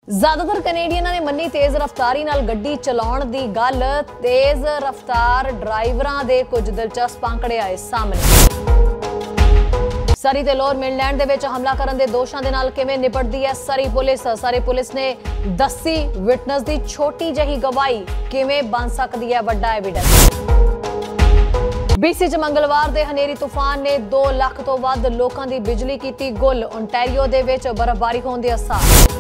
ਜ਼ਿਆਦਾਤਰ ਕੈਨੇਡੀਅਨਾਂ ਨੇ ਮੰਨੀ ਤੇਜ਼ ਰਫ਼ਤਾਰੀ ਨਾਲ ਗੱਡੀ ਚਲਾਉਣ ਦੀ ਗੱਲ। ਤੇਜ਼ ਰਫ਼ਤਾਰ ਡਰਾਈਵਰਾਂ ਦੇ ਕੁਝ ਦਿਲਚਸਪ ਆંકੜੇ ਆਏ ਸਾਹਮਣੇ। ਸਰੀ ਤੇ ਲੋਅਰ ਮੇਨਲੈਂਡ ਦੇ ਵਿੱਚ ਹਮਲਾ ਕਰਨ ਦੇ ਦੋਸ਼ਾਂ ਦੇ ਨਾਲ ਕਿਵੇਂ ਨਿਪਟਦੀ ਹੈ ਸਰੀ ਪੁਲਿਸ ਨੇ ਦੱਸੀ ਵਿਟਨੈਸ ਦੀ ਛੋਟੀ ਜਿਹੀ ਗਵਾਹੀ ਕਿਵੇਂ ਬਣ ਸਕਦੀ ਹੈ ਵੱਡਾ ਐਵੀਡੈਂਸ। BC 'ਚ ਮੰਗਲਵਾਰ ਦੇ ਹਨੇਰੀ ਤੂਫਾਨ ਨੇ 2 ਲੱਖ ਤੋਂ ਵੱਧ ਲੋਕਾਂ ਦੀ ਬਿਜਲੀ ਕੀਤੀ ਗੁੱਲ। ਓਨਟਾਰੀਓ ਦੇ ਵਿੱਚ ਬਰਫ਼ਬਾਰੀ ਹੋਣ ਦੇ ਆਸਾਰ।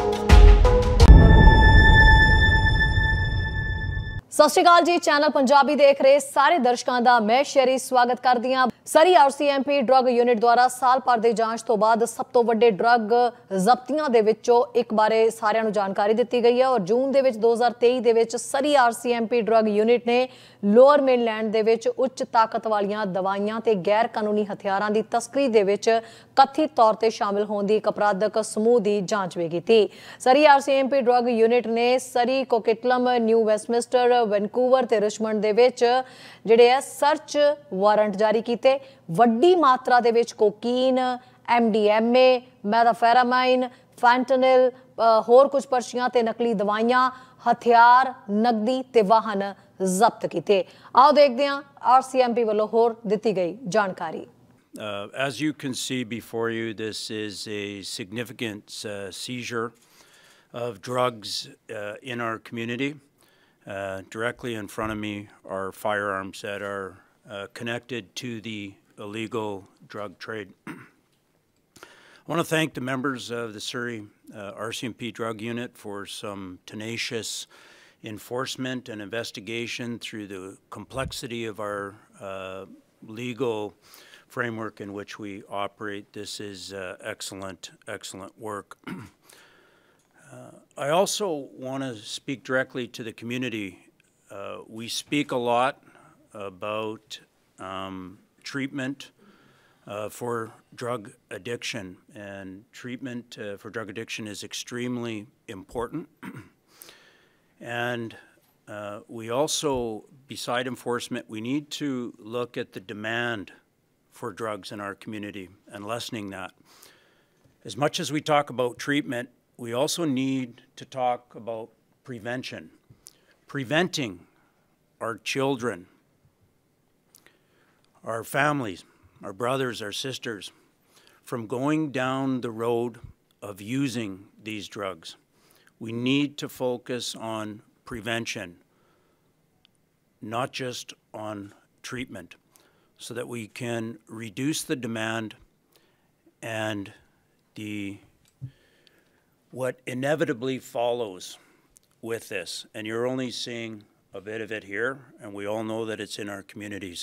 ਸਤਿ ਸ਼੍ਰੀ ਅਕਾਲ ਜੀ, ਚੈਨਲ ਪੰਜਾਬੀ ਦੇਖ ਰਹੇ ਸਾਰੇ ਦਰਸ਼ਕਾਂ ਦਾ ਮੈਂ ਸ਼ੈਰੀ ਸਵਾਗਤ ਕਰਦੀ ਹਾਂ। ਸਰੀ RCMP ਡਰੱਗ ਯੂਨਿਟ ਦੁਆਰਾ ਸਾਲ ਭਰ ਦੀ ਜਾਂਚ ਤੋਂ ਬਾਅਦ ਸਭ ਤੋਂ ਵੱਡੇ ਡਰੱਗ ਜ਼ਬਤੀਆਂ ਦੇ ਵਿੱਚੋਂ ਇੱਕ ਬਾਰੇ ਸਾਰਿਆਂ ਨੂੰ ਜਾਣਕਾਰੀ ਦਿੱਤੀ ਗਈ ਹੈ ਔਰ ਜੂਨ ਦੇ ਵਿੱਚ 2023 ਦੇ ਵਿੱਚ ਸਰੀ RCMP ਡਰੱਗ ਯੂਨਿਟ ਨੇ ਲੋਅਰ ਮੇਨਲੈਂਡ ਦੇ ਵਿੱਚ ਉੱਚ ਤਾਕਤ ਵਾਲੀਆਂ ਦਵਾਈਆਂ ਤੇ ਗੈਰ ਕਾਨੂੰਨੀ ਹਥਿਆਰਾਂ ਦੀ ਤਸਕਰੀ ਦੇ ਵਿੱਚ ਕਥਿਤ ਤੌਰ ਤੇ ਸ਼ਾਮਿਲ ਹੋਣ ਦੀ ਇੱਕ ਅਪਰਾਧਕ ਸਮੂਹ ਦੀ ਜਾਂਚ ਵੀ ਕੀਤੀ। ਸਰੀ RCMP ਡਰੱਗ ਯੂਨਿਟ ਨੇ Surrey, Coquitlam, New Westminster, Vancouver ਤੇ ਰਿਚਮੰਡ ਦੇ ਵਿੱਚ ਜਿਹੜੇ ਆ ਸਰਚ ਵਾਰੰਟ ਜਾਰੀ ਕੀਤੇ। ਵੱਡੀ ਮਾਤਰਾ ਦੇ ਵਿੱਚ ਕੋਕੀਨ, MDMA, ਮੈਥਾਫੈਰਾਮਾਈਨ, ਫੈਂਟਨਿਲ, ਹੋਰ ਕੁਝ ਪਰਚੀਆਂ ਤੇ ਨਕਲੀ ਦਵਾਈਆਂ, ਹਥਿਆਰ, ਨਕਦੀ ਤੇ ਵਾਹਨ ਜ਼ਬਤ ਕੀਤੇ। ਆਓ ਦੇਖਦੇ ਹਾਂ RCMP ਵੱਲੋਂ ਹੋਰ ਦਿੱਤੀ ਗਈ ਜਾਣਕਾਰੀ। As you can see before you, this is a significant seizure of drugs in our community. Directly in front of me are firearms that are connected to the illegal drug trade. I want to thank the members of the Surrey RCMP drug unit for some tenacious enforcement and investigation through the complexity of our legal framework in which we operate. This is excellent work. I also want to speak directly to the community. We speak a lot about treatment for drug addiction, and treatment for drug addiction is extremely important. And we also, beside enforcement, we need to look at the demand for drugs in our community and lessening that. As much as we talk about treatment, we also need to talk about prevention, preventing our children, our families, our brothers, our sisters from going down the road of using these drugs. We need to focus on prevention, not just on treatment, so that we can reduce the demand and what inevitably follows with this. And you're only seeing a bit of it here, and we all know that it's in our communities.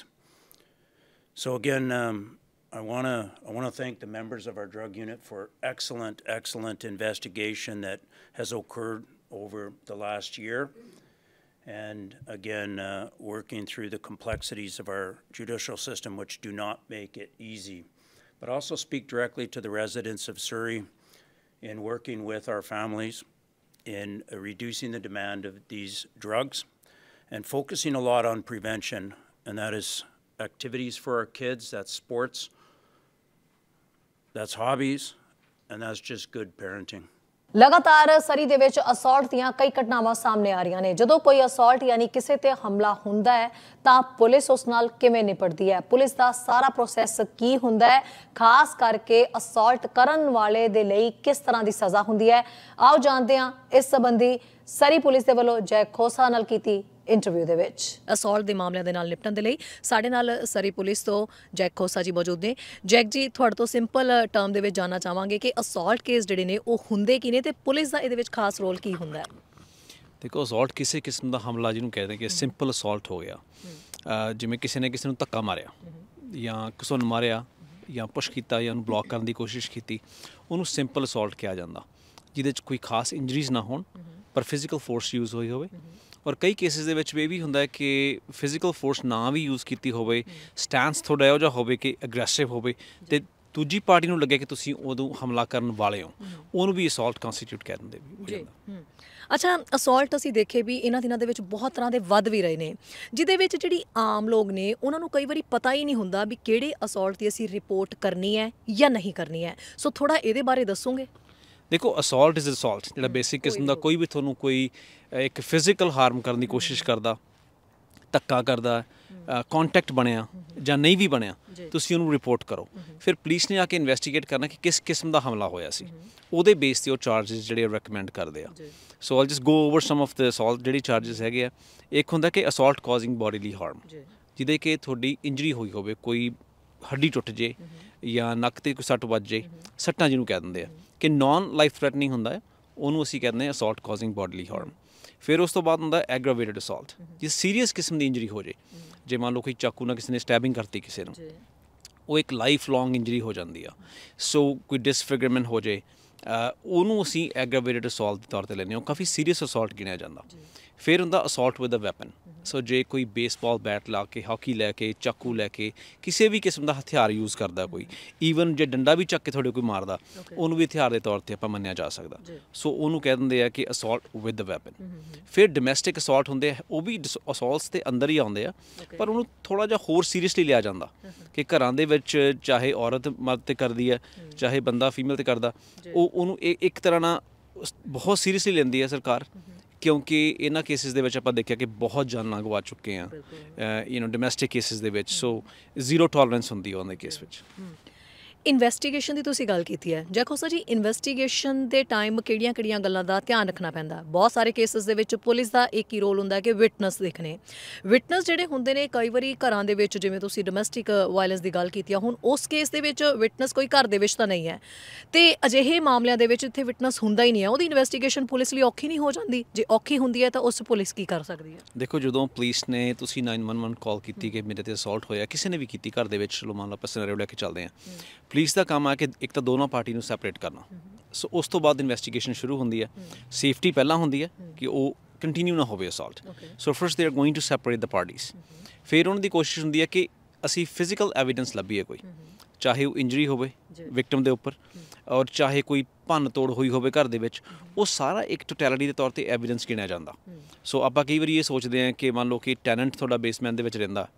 So again, I want to thank the members of our drug unit for excellent investigation that has occurred over the last year. And again, working through the complexities of our judicial system, which do not make it easy. But also speak directly to the residents of Surrey in working with our families in reducing the demand of these drugs and focusing a lot on prevention, and that is activities for our kids, that's sports, that's hobbies, and that's just good parenting. ਲਗਾਤਾਰ ਸਰੀ ਦੇ ਵਿੱਚ assault ਦੀਆਂ ਕਈ ਘਟਨਾਵਾਂ ਸਾਹਮਣੇ ਆ ਰਹੀਆਂ ਨੇ। ਜਦੋਂ ਕੋਈ ਅਸੌਲਟ ਯਾਨੀ ਕਿਸੇ ਤੇ ਹਮਲਾ ਹੁੰਦਾ ਹੈ ਤਾਂ ਪੁਲਿਸ ਉਸ ਨਾਲ ਕਿਵੇਂ ਨਿਪਟਦੀ ਹੈ, ਪੁਲਿਸ ਦਾ ਸਾਰਾ ਪ੍ਰੋਸੈਸ ਕੀ ਹੁੰਦਾ ਹੈ, ਖਾਸ ਕਰਕੇ ਅਸੌਲਟ ਕਰਨ ਵਾਲੇ ਦੇ ਲਈ ਕਿਸ ਤਰ੍ਹਾਂ ਦੀ ਸਜ਼ਾ ਹੁੰਦੀ ਹੈ। ਆਓ ਜਾਣਦੇ ਹਾਂ ਇਸ ਸੰਬੰਧੀ ਸਰੀ ਪੁਲਿਸ ਦੇ ਵੱਲੋਂ ਜੈਕ ਖੋਸਾ ਨਾਲ ਕੀਤੀ ਇੰਟਰਵਿਊ ਦੇ ਵਿੱਚ। ਅਸੌਲਟ ਦੇ ਮਾਮਲਿਆਂ ਦੇ ਨਾਲ ਨਿਪਟਣ ਦੇ ਲਈ ਸਾਡੇ ਨਾਲ ਸਰੀ ਪੁਲਿਸ ਤੋਂ ਜੈਕ ਖੋਸਾ ਜੀ ਮੌਜੂਦ ਨੇ। ਜੈਕ ਜੀ, ਤੁਹਾਡੇ ਤੋਂ ਸਿੰਪਲ ਟਰਮ ਦੇ ਵਿੱਚ ਜਾਣਨਾ ਚਾਹਾਂਗੇ ਕਿ ਅਸੌਲਟ ਕੇਸ ਜਿਹੜੇ ਨੇ ਉਹ ਹੁੰਦੇ ਕੀ ਨੇ ਤੇ ਪੁਲਿਸ ਦਾ ਇਹਦੇ ਵਿੱਚ ਖਾਸ ਰੋਲ ਕੀ ਹੁੰਦਾ ਹੈ? ਦੇਖੋ, ਅਸੌਲਟ ਕਿਸੇ ਕਿਸਮ ਦਾ ਹਮਲਾ ਜਿਹਨੂੰ ਕਹਿੰਦੇ ਕਿ ਸਿੰਪਲ ਅਸੌਲਟ ਹੋ ਗਿਆ, ਜਿਵੇਂ ਕਿਸੇ ਨੇ ਕਿਸੇ ਨੂੰ ਧੱਕਾ ਮਾਰਿਆ ਜਾਂ ਕਿਸੇ ਨੂੰ ਮਾਰਿਆ ਜਾਂ ਪੁਸ਼ ਕੀਤਾ ਜਾਂ ਉਹਨੂੰ ਬਲੌਕ ਕਰਨ ਦੀ ਕੋਸ਼ਿਸ਼ ਕੀਤੀ, ਉਹਨੂੰ ਸਿੰਪਲ ਅਸੌਲਟ ਕਿਹਾ ਜਾਂਦਾ, ਜਿਹਦੇ 'ਚ ਕੋਈ ਖਾਸ ਇੰਜਰੀਜ਼ ਨਾ ਹੋਣ ਪਰ ਫਿਜ਼ੀਕਲ ਫੋਰਸ ਯੂਜ਼ ਹੋਈ ਹੋਵੇ। ਔਰ ਕਈ ਕੇਸਿਸ ਦੇ ਵਿੱਚ ਇਹ ਵੀ ਹੁੰਦਾ ਹੈ ਕਿ ਫਿਜ਼ੀਕਲ ਫੋਰਸ ਨਾ ਵੀ ਯੂਜ਼ ਕੀਤੀ ਹੋਵੇ, ਸਟੈਂਸ ਥੋੜ੍ਹਾ ਇਹੋ ਜਿਹਾ ਹੋਵੇ ਕਿ ਅਗਰੈਸਿਵ ਹੋਵੇ ਅਤੇ ਦੂਜੀ ਪਾਰਟੀ ਨੂੰ ਲੱਗੇ ਕਿ ਤੁਸੀਂ ਉਦੋਂ ਹਮਲਾ ਕਰਨ ਵਾਲੇ ਹੋ, ਉਹਨੂੰ ਵੀ ਅਸੌਲਟ ਕੰਸਟੀਟਿਊਟ ਕਹਿ ਦਿੰਦੇ ਵੀ। ਅੱਛਾ, ਅਸੌਲਟ ਅਸੀਂ ਦੇਖੇ ਵੀ ਇਹਨਾਂ ਦਿਨਾਂ ਦੇ ਵਿੱਚ ਬਹੁਤ ਤਰ੍ਹਾਂ ਦੇ ਵੱਧ ਵੀ ਰਹੇ ਨੇ, ਜਿਹਦੇ ਵਿੱਚ ਜਿਹੜੀ ਆਮ ਲੋਕ ਨੇ ਉਹਨਾਂ ਨੂੰ ਕਈ ਵਾਰੀ ਪਤਾ ਹੀ ਨਹੀਂ ਹੁੰਦਾ ਵੀ ਕਿਹੜੇ ਅਸੌਲਟ ਦੀ ਅਸੀਂ ਰਿਪੋਰਟ ਕਰਨੀ ਹੈ ਜਾਂ ਨਹੀਂ ਕਰਨੀ ਹੈ। ਸੋ ਥੋੜ੍ਹਾ ਇਹਦੇ ਬਾਰੇ ਦੱਸੋਗੇ? ਦੇਖੋ ਅਸੌਲਟ ਇਜ਼ ਅਸੌਲਟ, ਜਿਹੜਾ ਬੇਸਿਕ ਕਿਸਮ ਦਾ ਕੋਈ ਵੀ ਤੁਹਾਨੂੰ ਕੋਈ ਇੱਕ ਫਿਜ਼ੀਕਲ ਹਾਰਮ ਕਰਨ ਦੀ ਕੋਸ਼ਿਸ਼ ਕਰਦਾ, ਧੱਕਾ ਕਰਦਾ, ਕੰਟੈਕਟ ਬਣਿਆ ਜਾਂ ਨਹੀਂ ਵੀ ਬਣਿਆ, ਤੁਸੀਂ ਉਹਨੂੰ ਰਿਪੋਰਟ ਕਰੋ। ਫਿਰ ਪੁਲਿਸ ਨੇ ਆ ਕੇ ਇਨਵੈਸਟੀਗੇਟ ਕਰਨਾ ਕਿ ਕਿਸ ਕਿਸਮ ਦਾ ਹਮਲਾ ਹੋਇਆ ਸੀ, ਉਹਦੇ ਬੇਸ 'ਤੇ ਉਹ ਚਾਰਜਸ ਜਿਹੜੇ ਰეკਮੈਂਡ ਕਰਦੇ ਆ। So all just go over some of the assault ਜਿਹੜੇ ਚਾਰਜਸ ਹੈਗੇ ਆ। ਇੱਕ ਹੁੰਦਾ ਕਿ ਅਸੌਲਟ ਕਾਜ਼ਿੰਗ ਬੋਡੀਲੀ ਹਾਰਮ, ਜਿਹਦੇ ਕਿ ਤੁਹਾਡੀ ਇੰਜਰੀ ਹੋਈ ਹੋਵੇ, ਕੋਈ ਹੱਡੀ ਟੁੱਟ ਜੇ ਜਾਂ ਨੱਕ 'ਤੇ ਕੋਈ ਸੱਟ ਵੱਜ ਜੇ, ਸੱਟਾਂ ਜਿਹਨੂੰ ਕਹਿ ਦਿੰਦੇ ਆ, ਕਿ ਨਾਨ ਲਾਈਫ ਥ੍ਰੈਟਨਿੰਗ ਹੁੰਦਾ ਹੈ, ਉਹਨੂੰ ਅਸੀਂ ਕਹਿੰਦੇ ਹਾਂ ਅਸੌਲਟ ਕਾਜ਼ਿੰਗ ਬੋਡੀਲੀ ਹਾਰਮ। ਫਿਰ ਉਸ ਤੋਂ ਬਾਅਦ ਹੁੰਦਾ ਐਗਰਾਵੇਟਡ ਅਸੌਲਟ, ਜੇ ਸੀਰੀਅਸ ਕਿਸਮ ਦੀ ਇੰਜਰੀ ਹੋ ਜੇ, ਜੇ ਮੰਨ ਲਓ ਕੋਈ ਚਾਕੂ ਨਾਲ ਕਿਸੇ ਨੇ ਸਟੈਬਿੰਗ ਕਰਤੀ ਕਿਸੇ ਨੂੰ, ਉਹ ਇੱਕ ਲਾਈਫ ਲੌਂਗ ਇੰਜਰੀ ਹੋ ਜਾਂਦੀ ਆ। ਸੋ ਕੋਈ ਡਿਸਫਿਗਰਮੈਂਟ ਹੋ ਜੇ, ਉਹਨੂੰ ਅਸੀਂ ਐਗਰਾਵੇਟਡ ਅਸੌਲਟ ਦੇ ਤੌਰ 'ਤੇ ਲੈਂਦੇ ਹਾਂ, ਉਹ ਕਾਫੀ ਸੀਰੀਅਸ ਅਸੌਲਟ ਗਿਣਿਆ ਜਾਂਦਾ। ਫਿਰ ਹੁੰਦਾ assault with a weapon. So ਜੇ ਕੋਈ ਬੇਸਬਾਲ ਬੈਟ ਲਾ ਕੇ, ਹਾਕੀ ਲੈ ਕੇ, ਚਾਕੂ ਲੈ ਕੇ, ਕਿਸੇ ਵੀ ਕਿਸਮ ਦਾ ਹਥਿਆਰ ਯੂਜ਼ ਕਰਦਾ ਕੋਈ, ਈਵਨ ਜੇ ਡੰਡਾ ਵੀ ਚੱਕ ਕੇ ਤੁਹਾਡੇ ਕੋਈ ਮਾਰਦਾ, ਉਹਨੂੰ ਵੀ ਹਥਿਆਰ ਦੇ ਤੌਰ 'ਤੇ ਆਪਾਂ ਮੰਨਿਆ ਜਾ ਸਕਦਾ। ਸੋ ਉਹਨੂੰ ਕਹਿ ਦਿੰਦੇ ਆ ਕਿ ਅਸੌਲਟ ਵਿਦ ਅ ਵੈਪਨ। ਫਿਰ ਡੋਮੈਸਟਿਕ ਅਸੌਲਟ ਹੁੰਦੇ ਆ, ਉਹ ਵੀ ਅਸੌਲਟਸ ਦੇ ਅੰਦਰ ਹੀ ਆਉਂਦੇ ਆ, ਪਰ ਉਹਨੂੰ ਥੋੜ੍ਹਾ ਜਿਹਾ ਹੋਰ ਸੀਰੀਅਸਲੀ ਲਿਆ ਜਾਂਦਾ ਕਿ ਘਰਾਂ ਦੇ ਵਿੱਚ ਚਾਹੇ ਔਰਤ ਮਰਦ 'ਤੇ ਕਰਦੀ ਹੈ, ਚਾਹੇ ਬੰਦਾ ਫੀਮੇਲ 'ਤੇ ਕਰਦਾ, ਉਹਨੂੰ ਇੱਕ ਤਰ੍ਹਾਂ ਨਾਲ ਬਹੁਤ ਸੀਰੀਅਸਲੀ ਲੈਂਦੀ ਹੈ ਸਰਕਾਰ, ਕਿਉਂਕਿ ਇਹਨਾਂ ਕੇਸਿਸ ਦੇ ਵਿੱਚ ਆਪਾਂ ਦੇਖਿਆ ਕਿ ਬਹੁਤ ਜਾਨਾਂ ਗਵਾ ਚੁੱਕੇ ਹਾਂ ਡੋਮੈਸਟਿਕ ਕੇਸਿਸ ਦੇ ਵਿੱਚ। ਸੋ ਜ਼ੀਰੋ ਟੋਲਰੈਂਸ ਹੁੰਦੀ ਹੈ ਉਹਨਾਂ ਦੇ ਕੇਸ ਵਿੱਚ। ਇਨਵੈਸਟੀਗੇਸ਼ਨ ਦੀ ਤੁਸੀਂ ਗੱਲ ਕੀਤੀ ਹੈ, ਜੈਕੋ ਸਰ ਜੀ, ਇਨਵੈਸਟੀਗੇਸ਼ਨ ਦੇ ਟਾਈਮ ਕਿਹੜੀਆਂ ਗੱਲਾਂ ਦਾ ਧਿਆਨ ਰੱਖਣਾ ਪੈਂਦਾ? ਬਹੁਤ ਸਾਰੇ ਕੇਸਿਸ ਦੇ ਵਿੱਚ ਪੁਲਿਸ ਦਾ ਇੱਕ ਹੀ ਰੋਲ ਹੁੰਦਾ ਕਿ ਵਿਟਨੈਸ ਦੇਖਣੇ। ਵਿਟਨੈਸ ਜਿਹੜੇ ਹੁੰਦੇ ਨੇ ਕਈ ਵਾਰੀ ਘਰਾਂ ਦੇ ਵਿੱਚ, ਜਿਵੇਂ ਤੁਸੀਂ ਡੋਮੈਸਟਿਕ ਵਾਇਲੈਂਸ ਦੀ ਗੱਲ ਕੀਤੀ ਆ, ਹੁਣ ਉਸ ਕੇਸ ਦੇ ਵਿੱਚ ਵਿਟਨੈਸ ਕੋਈ ਘਰ ਦੇ ਵਿੱਚ ਤਾਂ ਨਹੀਂ ਹੈ, ਤੇ ਅਜਿਹੇ ਮਾਮਲਿਆਂ ਦੇ ਵਿੱਚ ਇੱਥੇ ਵਿਟਨੈਸ ਹੁੰਦਾ ਹੀ ਨਹੀਂ ਹੈ, ਉਹਦੀ ਇਨਵੈਸਟੀਗੇਸ਼ਨ ਪੁਲਿਸ ਲਈ ਔਖੀ ਨਹੀਂ ਹੋ ਜਾਂਦੀ? ਜੇ ਔਖੀ ਹੁੰਦੀ ਹੈ ਤਾਂ ਉਸ ਪੁਲਿਸ ਕੀ ਕਰ ਸਕਦੀ ਹੈ? ਦੇਖੋ, ਜਦੋਂ ਪੁਲਿਸ ਨੇ, ਤੁਸੀਂ 911 ਕਾਲ ਕੀਤੀ ਕਿ ਮੇਰੇ 'ਤੇ ਅਸੌਲਟ ਹੋਇਆ, ਕਿਸੇ ਨੇ ਵੀ ਕੀਤੀ ਘਰ ਦੇ ਵਿੱਚ, ਚਲੋ ਮੰਨ ਲਓ ਆਪਾਂ ਸਿਨੈਰੀਓ ਲੈ ਕੇ ਚੱਲਦੇ ਹਾਂ, ਪੁਲਿਸ ਦਾ ਕੰਮ ਆ ਕਿ ਇੱਕ ਤਾਂ ਦੋਨੋਂ ਪਾਰਟੀ ਨੂੰ ਸੈਪਰੇਟ ਕਰਨਾ। ਸੋ ਉਸ ਤੋਂ ਬਾਅਦ ਇਨਵੈਸਟੀਗੇਸ਼ਨ ਸ਼ੁਰੂ ਹੁੰਦੀ ਹੈ। ਸੇਫਟੀ ਪਹਿਲਾਂ ਹੁੰਦੀ ਹੈ ਕਿ ਉਹ ਕੰਟੀਨਿਊ ਨਾ ਹੋਵੇ assault. So first they are going to separate the parties. ਫਿਰ ਉਹਨਾਂ ਦੀ ਕੋਸ਼ਿਸ਼ ਹੁੰਦੀ ਹੈ ਕਿ ਅਸੀਂ ਫਿਜ਼ੀਕਲ ਐਵੀਡੈਂਸ ਲੱਭੀਏ ਕੋਈ, ਚਾਹੇ ਉਹ ਇੰਜਰੀ ਹੋਵੇ ਵਿਕਟਮ ਦੇ ਉੱਪਰ, ਔਰ ਚਾਹੇ ਕੋਈ ਭੰਨ ਤੋੜ ਹੋਈ ਹੋਵੇ ਘਰ ਦੇ ਵਿੱਚ, ਉਹ ਸਾਰਾ ਇੱਕ ਟੋਟੈਲਿਟੀ ਦੇ ਤੌਰ 'ਤੇ ਐਵੀਡੈਂਸ ਗਿਣਿਆ ਜਾਂਦਾ। ਸੋ ਆਪਾਂ ਕਈ ਵਾਰੀ ਇਹ ਸੋਚਦੇ ਹਾਂ ਕਿ ਮੰਨ ਲਓ ਕਿ ਟੈਨੈਂਟ ਤੁਹਾਡਾ ਬੇਸਮੈਨ ਦੇ ਵਿੱਚ ਰਹਿੰਦਾ,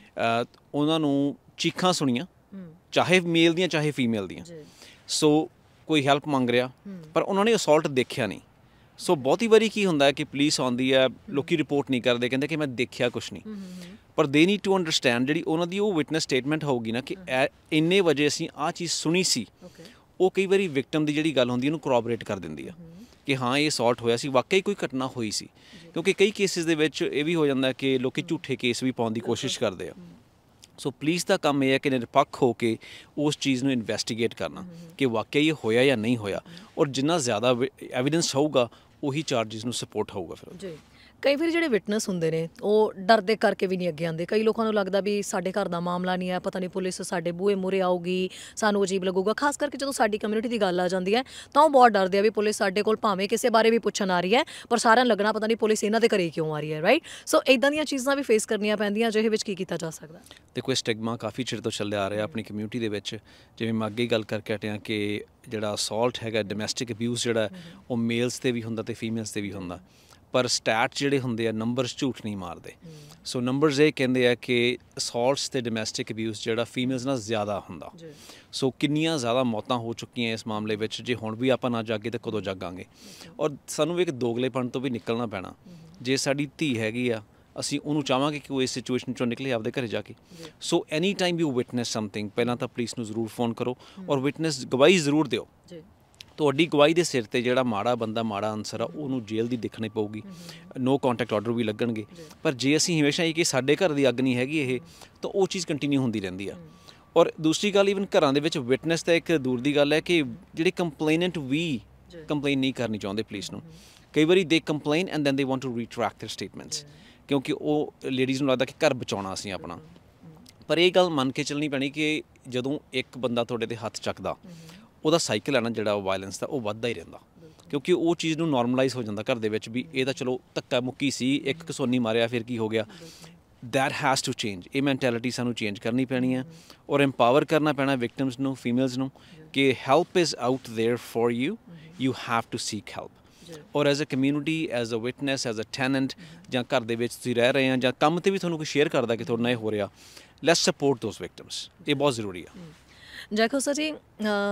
ਉਹਨਾਂ ਨੂੰ ਚੀਖਾਂ ਸੁਣੀਆਂ, ਚਾਹੇ ਮੇਲ ਦੀਆਂ ਚਾਹੇ ਫੀਮੇਲ ਦੀਆਂ, ਸੋ ਕੋਈ ਹੈਲਪ ਮੰਗ ਰਿਹਾ, ਪਰ ਉਹਨਾਂ ਨੇ ਅਸੌਲਟ ਦੇਖਿਆ ਨਹੀਂ। ਸੋ ਬਹੁਤੀ ਵਾਰੀ ਕੀ ਹੁੰਦਾ ਹੈ ਕਿ ਪੁਲਿਸ ਆਉਂਦੀ ਹੈ, ਲੋਕੀ ਰਿਪੋਰਟ ਨਹੀਂ ਕਰਦੇ, ਕਹਿੰਦੇ ਕਿ ਮੈਂ ਦੇਖਿਆ ਕੁਛ ਨਹੀਂ, ਪਰ ਦੇ ਨੀਡ ਟੂ ਅੰਡਰਸਟੈਂਡ ਜਿਹੜੀ ਉਹਨਾਂ ਦੀ ਉਹ ਵਿਟਨੈਸ ਸਟੇਟਮੈਂਟ ਹੋਊਗੀ ਨਾ ਕਿ ਇੰਨੇ ਵਜੇ ਅਸੀਂ ਆਹ ਚੀਜ਼ ਸੁਣੀ ਸੀ, ਉਹ ਕਈ ਵਾਰੀ ਵਿਕਟਮ ਦੀ ਜਿਹੜੀ ਗੱਲ ਹੁੰਦੀ ਉਹਨੂੰ ਕਰੋਬਰੇਟ ਕਰ ਦਿੰਦੀ ਆ ਕਿ ਹਾਂ ਇਹ ਅਸੌਲਟ ਹੋਇਆ ਸੀ, ਵਾਕਈ ਕੋਈ ਘਟਨਾ ਹੋਈ ਸੀ। ਕਿਉਂਕਿ ਕਈ ਕੇਸਿਸ ਦੇ ਵਿੱਚ ਇਹ ਵੀ ਹੋ ਜਾਂਦਾ ਕਿ ਲੋਕੀ ਝੂਠੇ ਕੇਸ ਵੀ ਪਾਉਣ ਦੀ ਕੋਸ਼ਿਸ਼ ਕਰਦੇ ਆ। ਸੋ ਪੁਲਿਸ ਦਾ ਕੰਮ ਇਹ ਹੈ ਕਿ ਨਿਰਪੱਖ ਹੋ ਕੇ ਉਸ ਚੀਜ਼ ਨੂੰ ਇਨਵੈਸਟੀਗੇਟ ਕਰਨਾ ਕਿ ਵਾਕਿਆ ਇਹ ਹੋਇਆ ਜਾਂ ਨਹੀਂ ਹੋਇਆ, ਔਰ ਜਿੰਨਾ ਜ਼ਿਆਦਾ ਐਵੀਡੈਂਸ ਹੋਊਗਾ ਉਹੀ ਚਾਰਜਿਸ ਨੂੰ ਸਪੋਰਟ ਹੋਊਗਾ। ਫਿਰ ਜੀ, ਕਈ ਵਾਰ ਜਿਹੜੇ ਵਿਟਨੈਸ ਹੁੰਦੇ ਨੇ ਉਹ ਡਰਦੇ ਕਰਕੇ ਵੀ ਨਹੀਂ ਅੱਗੇ ਆਉਂਦੇ। ਕਈ ਲੋਕਾਂ ਨੂੰ ਲੱਗਦਾ ਵੀ ਸਾਡੇ ਘਰ ਦਾ ਮਾਮਲਾ ਨਹੀਂ ਹੈ, ਪਤਾ ਨਹੀਂ ਪੁਲਿਸ ਸਾਡੇ ਬੂਹੇ ਮੂਹਰੇ ਆਊਗੀ, ਸਾਨੂੰ ਅਜੀਬ ਲੱਗੂਗਾ। ਖਾਸ ਕਰਕੇ ਜਦੋਂ ਸਾਡੀ ਕਮਿਊਨਿਟੀ ਦੀ ਗੱਲ ਆ ਜਾਂਦੀ ਹੈ ਤਾਂ ਉਹ ਬਹੁਤ ਡਰਦੇ ਆ ਵੀ ਪੁਲਿਸ ਸਾਡੇ ਕੋਲ ਭਾਵੇਂ ਕਿਸੇ ਬਾਰੇ ਵੀ ਪੁੱਛਣ ਆ ਰਹੀ ਹੈ, ਪਰ ਸਾਰਿਆਂ ਨੂੰ ਲੱਗਣਾ ਪਤਾ ਨਹੀਂ ਪੁਲਿਸ ਇਹਨਾਂ ਦੇ ਘਰੇ ਕਿਉਂ ਆ ਰਹੀ ਹੈ, ਰਾਈਟ? ਸੋ ਇੱਦਾਂ ਦੀਆਂ ਚੀਜ਼ਾਂ ਵੀ ਫੇਸ ਕਰਨੀਆਂ ਪੈਂਦੀਆਂ, ਜਿਹਦੇ ਵਿੱਚ ਕੀ ਕੀਤਾ ਜਾ ਸਕਦਾ? ਦੇਖੋ, ਇਹ ਸਟਿਗਮਾ ਕਾਫੀ ਚਿਰ ਤੋਂ ਚੱਲਿਆ ਆ ਰਿਹਾ ਆਪਣੀ ਕਮਿਊਨਿਟੀ ਦੇ ਵਿੱਚ। ਜਿਵੇਂ ਮੈਂ ਅੱਗੇ ਗੱਲ ਕਰਕੇ ਹਟਿਆ ਕਿ ਜਿਹੜਾ ਅਸੌਲਟ ਹੈਗਾ, ਡੋਮੈਸਟਿਕ ਅਬਿਊਜ਼ ਜਿਹੜਾ ਉਹ ਮੇਲਸ 'ਤੇ ਵੀ ਹੁੰਦਾ ਅਤੇ ਫੀਮੇਲਸ 'ਤੇ ਵੀ ਹੁੰਦਾ, ਪਰ ਸਟੈਟ ਜਿਹੜੇ ਹੁੰਦੇ ਆ, ਨੰਬਰਸ ਝੂਠ ਨਹੀਂ ਮਾਰਦੇ। ਸੋ ਨੰਬਰਸ ਇਹ ਕਹਿੰਦੇ ਆ ਕਿ ਅਸੌਲਟਸ ਅਤੇ ਡੋਮੈਸਟਿਕ ਅਬਿਊਜ਼ ਜਿਹੜਾ ਫੀਮੇਲਸ ਨਾਲ ਜ਼ਿਆਦਾ ਹੁੰਦਾ। ਸੋ ਕਿੰਨੀਆਂ ਜ਼ਿਆਦਾ ਮੌਤਾਂ ਹੋ ਚੁੱਕੀਆਂ ਇਸ ਮਾਮਲੇ ਵਿੱਚ, ਜੇ ਹੁਣ ਵੀ ਆਪਾਂ ਨਾ ਜਾਗੇ ਤਾਂ ਕਦੋਂ ਜਾਗਾਂਗੇ? ਔਰ ਸਾਨੂੰ ਵੀ ਇੱਕ ਦੋਗਲੇਪਣ ਤੋਂ ਵੀ ਨਿਕਲਣਾ ਪੈਣਾ। ਜੇ ਸਾਡੀ ਧੀ ਹੈਗੀ ਆ, ਅਸੀਂ ਉਹਨੂੰ ਚਾਹਾਂਗੇ ਕਿ ਉਹ ਇਸ ਸਿਚੁਏਸ਼ਨ 'ਚੋਂ ਨਿਕਲੇ ਆਪਦੇ ਘਰੇ ਜਾ ਕੇ। So any time you witness something, ਪਹਿਲਾਂ ਤਾਂ ਪੁਲਿਸ ਨੂੰ ਜ਼ਰੂਰ ਫੋਨ ਕਰੋ ਔਰ ਵਿਟਨੈਸ ਗਵਾਹੀ ਜ਼ਰੂਰ ਦਿਓ। ਤੁਹਾਡੀ ਗਵਾਹੀ ਦੇ ਸਿਰ 'ਤੇ ਜਿਹੜਾ ਮਾੜਾ ਬੰਦਾ, ਮਾੜਾ ਅਨਸਰ ਆ, ਉਹਨੂੰ ਜੇਲ੍ਹ ਦੀ ਦੇਖਣੀ ਪਊਗੀ, ਨੋ ਕੰਟੈਕਟ ਆਰਡਰ ਵੀ ਲੱਗਣਗੇ। ਪਰ ਜੇ ਅਸੀਂ ਹਮੇਸ਼ਾ ਹੀ ਕਿ ਸਾਡੇ ਘਰ ਦੀ ਅੱਗ ਨਹੀਂ ਹੈਗੀ ਇਹ, ਤਾਂ ਉਹ ਚੀਜ਼ ਕੰਟੀਨਿਊ ਹੁੰਦੀ ਰਹਿੰਦੀ ਆ। ਔਰ ਦੂਸਰੀ ਗੱਲ, ਈਵਨ ਘਰਾਂ ਦੇ ਵਿੱਚ ਵਿਟਨੈਸ ਤਾਂ ਇੱਕ ਦੂਰ ਦੀ ਗੱਲ ਹੈ ਕਿ ਜਿਹੜੇ ਕੰਪਲੇਨੈਂਟ ਵੀ ਕੰਪਲੇਨ ਨਹੀਂ ਕਰਨੀ ਚਾਹੁੰਦੇ ਪੁਲਿਸ ਨੂੰ। ਕਈ ਵਾਰੀ they complain and then they want to retract their statements, ਕਿਉਂਕਿ ਉਹ ਲੇਡੀਜ਼ ਨੂੰ ਲੱਗਦਾ ਕਿ ਘਰ ਬਚਾਉਣਾ ਅਸੀਂ ਆਪਣਾ। ਪਰ ਇਹ ਗੱਲ ਮੰਨ ਕੇ ਚੱਲਣੀ ਪੈਣੀ ਕਿ ਜਦੋਂ ਇੱਕ ਬੰਦਾ ਤੁਹਾਡੇ 'ਤੇ ਹੱਥ ਚੱਕਦਾ, ਉਹਦਾ ਸਾਈਕਲ ਹੈ ਨਾ ਜਿਹੜਾ ਵਾਇਲੈਂਸ ਦਾ, ਉਹ ਵੱਧਦਾ ਹੀ ਰਹਿੰਦਾ, ਕਿਉਂਕਿ ਉਹ ਚੀਜ਼ ਨੂੰ ਨੋਰਮਲਾਈਜ਼ ਹੋ ਜਾਂਦਾ ਘਰ ਦੇ ਵਿੱਚ ਵੀ ਇਹ ਤਾਂ ਚਲੋ ਧੱਕਾ ਮੁੱਕੀ ਸੀ, ਇੱਕ ਕਸੋਨੀ ਮਾਰਿਆ ਫਿਰ ਕੀ ਹੋ ਗਿਆ। That has to change. ਇਹ ਮੈਂਟੈਲਿਟੀ ਸਾਨੂੰ ਚੇਂਜ ਕਰਨੀ ਪੈਣੀ ਹੈ ਔਰ ਐਮਪਾਵਰ ਕਰਨਾ ਪੈਣਾ ਵਿਕਟਮਸ ਨੂੰ, ਫੀਮੇਲਸ ਨੂੰ, ਕਿ help is out there for you, you have to seek help. Or as a community, as a witness, as a tenant, ਜਾਂ ਘਰ ਦੇ ਵਿੱਚ ਤੁਸੀਂ ਰਹਿ ਰਹੇ ਆ ਜਾਂ ਕੰਮ 'ਤੇ ਵੀ ਤੁਹਾਨੂੰ ਕੋਈ ਸ਼ੇਅਰ ਕਰਦਾ ਕਿ ਤੁਹਾਡੇ ਨਾਲ ਇਹ ਹੋ ਰਿਹਾ, ਲੈਟਸ ਸਪੋਰਟ ਦੋਜ਼ ਵਿਕਟਮਸ। ਇਹ ਬਹੁਤ ਜ਼ਰੂਰੀ ਆ। ਜੈਕੋ ਸਰ ਜੀ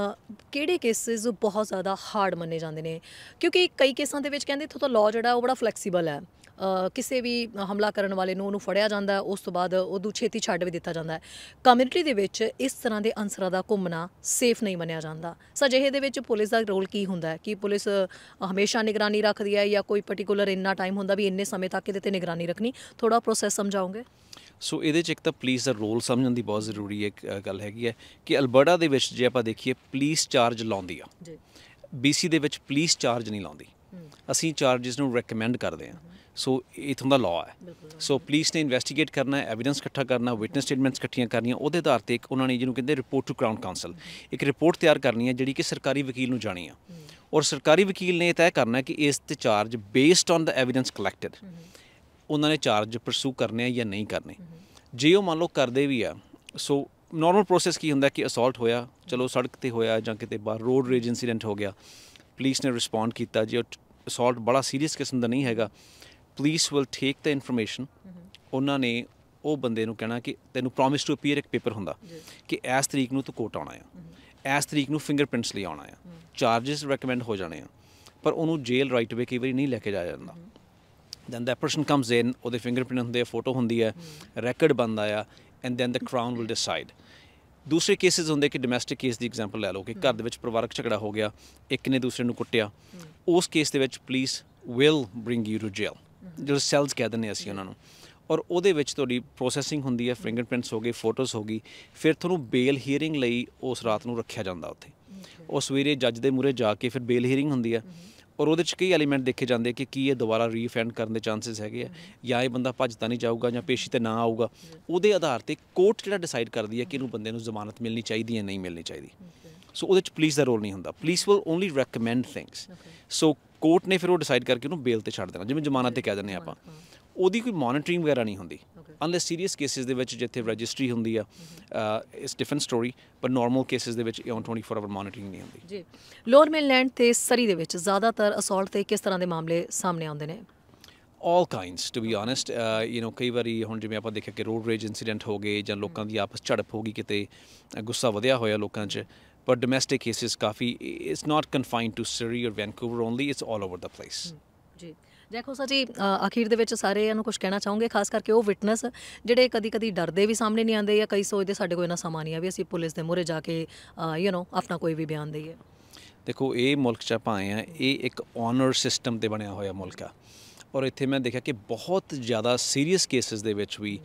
ਕਿਹੜੇ ਕੇਸਿਸ ਬਹੁਤ ਜ਼ਿਆਦਾ ਹਾਰਡ ਮੰਨੇ ਜਾਂਦੇ ਨੇ ਕਿਉਂਕਿ ਕਈ ਕੇਸਾਂ ਦੇ ਵਿੱਚ ਕਹਿੰਦੇ ਇੱਥੋਂ ਤਾਂ ਲਾਅ ਜਿਹੜਾ ਉਹ ਬੜਾ ਫਲੈਕਸੀਬਲ ਹੈ ਕਿਸੇ ਵੀ ਹਮਲਾ ਕਰਨ ਵਾਲੇ ਨੂੰ ਉਹਨੂੰ ਫੜਿਆ ਜਾਂਦਾ ਹੈ, ਉਸ ਤੋਂ ਬਾਅਦ ਉਹਨੂੰ ਛੇਤੀ ਛੱਡ ਵੀ ਦਿੱਤਾ ਜਾਂਦਾ ਹੈ। ਕਮਿਊਨਿਟੀ ਦੇ ਵਿੱਚ ਇਸ ਤਰ੍ਹਾਂ ਦੇ ਅਨਸਰਾਂ ਦਾ ਘੁੰਮਣਾ ਸੇਫ ਨਹੀਂ ਮੰਨਿਆ ਜਾਂਦਾ। ਸੋ ਅਜਿਹੇ ਦੇ ਵਿੱਚ ਪੁਲਿਸ ਦਾ ਰੋਲ ਕੀ ਹੁੰਦਾ ਹੈ ਕਿ ਪੁਲਿਸ ਹਮੇਸ਼ਾ ਨਿਗਰਾਨੀ ਰੱਖਦੀ ਹੈ ਜਾਂ ਕੋਈ ਪਰਟੀਕੂਲਰ ਇੰਨਾ ਟਾਈਮ ਹੁੰਦਾ ਵੀ ਇੰਨੇ ਸਮੇਂ ਤੱਕ ਇਹਦੇ 'ਤੇ ਨਿਗਰਾਨੀ ਰੱਖਣੀ? ਥੋੜ੍ਹਾ ਪ੍ਰੋਸੈਸ ਸਮਝਾਓਗੇ? ਸੋ ਇਹਦੇ 'ਚ ਇੱਕ ਤਾਂ ਪੁਲਿਸ ਦਾ ਰੋਲ ਸਮਝਣ ਦੀ ਬਹੁਤ ਜ਼ਰੂਰੀ ਇੱਕ ਗੱਲ ਹੈਗੀ ਹੈ ਕਿ ਅਲਬਰਟਾ ਦੇ ਵਿੱਚ ਜੇ ਆਪਾਂ ਦੇਖੀਏ ਪੁਲਿਸ ਚਾਰਜ ਲਾਉਂਦੀ ਆ ਜੀ। BC ਦੇ ਵਿੱਚ ਪੁਲਿਸ ਚਾਰਜ ਨਹੀਂ ਲਾਉਂਦੀ, ਅਸੀਂ ਚਾਰਜਸ ਨੂੰ ਰეკਮੈਂਡ ਕਰਦੇ ਹਾਂ। ਸੋ ਇੱਥੋਂ ਦਾ ਲਾਅ ਹੈ। ਸੋ ਪੁਲਿਸ ਨੇ ਇਨਵੈਸਟੀਗੇਟ ਕਰਨਾ, ਐਵੀਡੈਂਸ ਇਕੱਠਾ ਕਰਨਾ, ਵਿਟਨੈਸ ਸਟੇਟਮੈਂਟਸ ਇਕੱਠੀਆਂ ਕਰਨੀਆਂ, ਉਹਦੇ ਆਧਾਰ 'ਤੇ ਇੱਕ ਉਹਨਾਂ ਨੇ ਜਿਹਨੂੰ ਕਹਿੰਦੇ ਰਿਪੋਰਟ ਟੂ ਕਰਾਊਨ ਕਾਉਂਸਲ, ਇੱਕ ਰਿਪੋਰਟ ਤਿਆਰ ਕਰਨੀ ਹੈ ਜਿਹੜੀ ਕਿ ਸਰਕਾਰੀ ਵਕੀਲ ਨੂੰ ਜਾਣੀ ਆ ਔਰ ਸਰਕਾਰੀ ਵਕੀਲ ਨੇ ਇਹ ਤੈਅ ਕਰਨਾ ਕਿ ਇਸ 'ਤੇ charge based on the evidence collected ਉਹਨਾਂ ਨੇ ਚਾਰਜ ਪਰਸੂ ਕਰਨੇ ਆ ਜਾਂ ਨਹੀਂ ਕਰਨੇ। ਜੇ ਉਹ ਮੰਨ ਲਓ ਕਰਦੇ ਵੀ ਆ, ਸੋ ਨੋਰਮਲ ਪ੍ਰੋਸੈਸ ਕੀ ਹੁੰਦਾ ਕਿ ਅਸੌਲਟ ਹੋਇਆ, ਚਲੋ ਸੜਕ 'ਤੇ ਹੋਇਆ ਜਾਂ ਕਿਤੇ ਬਾਹਰ ਰੋਡ ਰੇਜ ਇੰਸੀਡੈਂਟ ਹੋ ਗਿਆ, ਪੁਲਿਸ ਨੇ ਰਿਸਪੌਂਡ ਕੀਤਾ, ਜੇ ਅਸੌਲਟ ਬੜਾ ਸੀਰੀਅਸ ਕਿਸਮ ਦਾ ਨਹੀਂ ਹੈਗਾ, police will take the information. ਉਹਨਾਂ ਨੇ ਉਹ ਬੰਦੇ ਨੂੰ ਕਹਿਣਾ ਕਿ ਤੈਨੂੰ ਪ੍ਰੋਮਿਸ ਟੂ ਅਪੀਅਰ ਇੱਕ ਪੇਪਰ ਹੁੰਦਾ ਕਿ ਇਸ ਤਰੀਕ ਨੂੰ ਤੂੰ ਕੋਰਟ ਆਉਣਾ ਆ, ਇਸ ਤਰੀਕ ਨੂੰ ਫਿੰਗਰਪ੍ਰਿੰਟਸ ਲਈ ਆਉਣਾ ਆ, ਚਾਰਜਸ ਰეკਮੈਂਡ ਹੋ ਜਾਣੇ ਆ, ਪਰ ਉਹਨੂੰ ਜੇਲ੍ਹ ਰਾਈਟ ਵੇ ਕਈ ਵਾਰੀ ਨਹੀਂ ਲੈ ਕੇ ਜਾਇਆ ਜਾਂਦਾ। Then that person comes in, ਉਹਦੇ ਫਿੰਗਰਪ੍ਰਿੰਟ ਹੁੰਦੇ ਆ, ਫੋਟੋ ਹੁੰਦੀ ਹੈ, ਰੈਕਡ ਬਣਦਾ ਆ, and then the crown will decide. ਦੂਸਰੇ ਕੇਸਿਸ ਹੁੰਦੇ ਕਿ ਡੋਮੈਸਟਿਕ ਕੇਸ ਦੀ ਐਗਜ਼ਾਮਪਲ ਲੈ ਲਓ ਕਿ ਘਰ ਦੇ ਵਿੱਚ ਪਰਿਵਾਰਕ ਝਗੜਾ ਹੋ ਗਿਆ, ਇੱਕ ਨੇ ਦੂਸਰੇ ਨੂੰ ਕੁੱਟਿਆ, ਉਸ ਕੇਸ ਦੇ ਵਿੱਚ police will bring you to jail, ਜਿਹੜੇ ਸੈਲਸ ਕਹਿ ਦਿੰਦੇ ਅਸੀਂ ਉਹਨਾਂ ਨੂੰ, ਔਰ ਉਹਦੇ ਵਿੱਚ ਤੁਹਾਡੀ ਪ੍ਰੋਸੈਸਿੰਗ ਹੁੰਦੀ ਹੈ, ਫਿੰਗਰਪ੍ਰਿੰਟਸ ਹੋ ਗਏ, ਫੋਟੋਜ਼ ਹੋ ਗਈ, ਫਿਰ ਤੁਹਾਨੂੰ ਬੇਲ ਹੀਅਰਿੰਗ ਲਈ ਉਸ ਰਾਤ ਨੂੰ ਰੱਖਿਆ ਜਾਂਦਾ ਉੱਥੇ। ਉਹ ਸਵੇਰੇ ਜੱਜ ਦੇ ਮੂਹਰੇ ਜਾ ਕੇ ਫਿਰ ਬੇਲ ਹੀਅਰਿੰਗ ਹੁੰਦੀ ਹੈ ਔਰ ਉਹਦੇ 'ਚ ਕਈ ਐਲੀਮੈਂਟ ਦੇਖੇ ਜਾਂਦੇ ਕਿ ਕੀ ਇਹ ਦੁਬਾਰਾ ਰੀਫੈਂਡ ਕਰਨ ਦੇ ਚਾਂਸਸ ਹੈਗੇ ਆ ਜਾਂ ਇਹ ਬੰਦਾ ਭੱਜ ਤਾਂ ਨਹੀਂ ਜਾਊਗਾ ਜਾਂ ਪੇਸ਼ੀ 'ਤੇ ਨਾ ਆਊਗਾ। ਉਹਦੇ ਆਧਾਰ 'ਤੇ ਕੋਰਟ ਜਿਹੜਾ ਡਿਸਾਈਡ ਕਰਦੀ ਹੈ ਕਿ ਇਹਨੂੰ ਬੰਦੇ ਨੂੰ ਜ਼ਮਾਨਤ ਮਿਲਣੀ ਚਾਹੀਦੀ ਹੈ ਨਹੀਂ ਮਿਲਣੀ ਚਾਹੀਦੀ। ਸੋ ਉਹਦੇ 'ਚ ਪੁਲਿਸ ਦਾ ਰੋਲ ਨਹੀਂ ਹੁੰਦਾ, police will only recommend things. So court ਨੇ ਫਿਰ ਉਹ ਡਿਸਾਈਡ ਕਰਕੇ ਉਹਨੂੰ ਬੇਲ 'ਤੇ ਛੱਡ ਦੇਣਾ, ਜਿਵੇਂ ਜ਼ਮਾਨਤ 'ਤੇ ਕਹਿ ਦਿੰਦੇ ਆਪਾਂ। ਉਹਦੀ ਕੋਈ ਮੋਨੀਟਰਿੰਗ ਵਗੈਰਾ ਨਹੀਂ ਹੁੰਦੀ ਅਨਲੈਸ ਸੀਰੀਅਸ ਕੇਸਿਸ ਦੇ ਵਿੱਚ ਜਿੱਥੇ ਰਜਿਸਟਰੀ ਹੁੰਦੀ ਆ, ਇਟਸ ਡਿਫਰੈਂਟ ਸਟੋਰੀ, ਪਰ ਨੋਰਮਲ ਕੇਸਿਸ ਦੇ ਵਿੱਚ 24 ਆਵਰ ਮੋਨੀਟਰਿੰਗ ਨਹੀਂ ਹੁੰਦੀ। ਜੀ। ਲੋਅਰ ਮੇਨਲੈਂਡ ਤੇ ਸਰੀ ਦੇ ਵਿੱਚ ਜ਼ਿਆਦਾਤਰ ਅਸੌਲਟ ਤੇ ਕਿਸ ਤਰ੍ਹਾਂ ਦੇ ਮਾਮਲੇ ਸਾਹਮਣੇ ਆਉਂਦੇ ਨੇ? All kinds to be honest. ਕਈ ਵਾਰੀ ਹੁਣ ਜਿਵੇਂ ਆਪਾਂ ਦੇਖਿਆ ਕਿ ਰੋਡ ਰੇਜ ਇੰਸੀਡੈਂਟ ਹੋ ਗਏ ਜਾਂ ਲੋਕਾਂ ਦੀ ਆਪਸ ਝੜਪ ਹੋ ਗਈ, ਕਿਤੇ ਗੁੱਸਾ ਵਧਿਆ ਹੋਇਆ ਲੋਕਾਂ 'ਚ, ਪਰ ਡੋਮੈਸਟਿਕ ਕੇਸਿਸ ਕਾਫੀ, it's not confined to Surrey or Vancouver only, it's all over the place. ਜੀ। ਜੈਕੋ ਸਰ ਜੀ, ਅਖੀਰ ਦੇ ਵਿੱਚ ਸਾਰਿਆਂ ਨੂੰ ਕੁਝ ਕਹਿਣਾ ਚਾਹੋਗੇ, ਖਾਸ ਕਰਕੇ ਉਹ ਵਿਟਨੈਸ ਜਿਹੜੇ ਕਦੀ ਡਰਦੇ ਵੀ ਸਾਹਮਣੇ ਨਹੀਂ ਆਉਂਦੇ ਜਾਂ ਕਈ ਸੋਚਦੇ ਸਾਡੇ ਕੋਲ ਇੰਨਾ ਸਮਾਂ ਨਹੀਂ ਆ ਵੀ ਅਸੀਂ ਪੁਲਿਸ ਦੇ ਮੂਹਰੇ ਜਾ ਕੇ ਆਪਣਾ ਕੋਈ ਵੀ ਬਿਆਨ ਦੇਈਏ? ਦੇਖੋ, ਇਹ ਮੁਲਕ 'ਚ ਆਪਾਂ ਆਏ ਹਾਂ, ਇਹ ਇੱਕ ਆਨਰ ਸਿਸਟਮ 'ਤੇ ਬਣਿਆ ਹੋਇਆ ਮੁਲਕ ਆ ਔਰ ਇੱਥੇ ਮੈਂ ਦੇਖਿਆ ਕਿ ਬਹੁਤ ਜ਼ਿਆਦਾ ਸੀਰੀਅਸ ਕੇਸਿਸ ਦੇ ਵਿੱਚ ਵੀ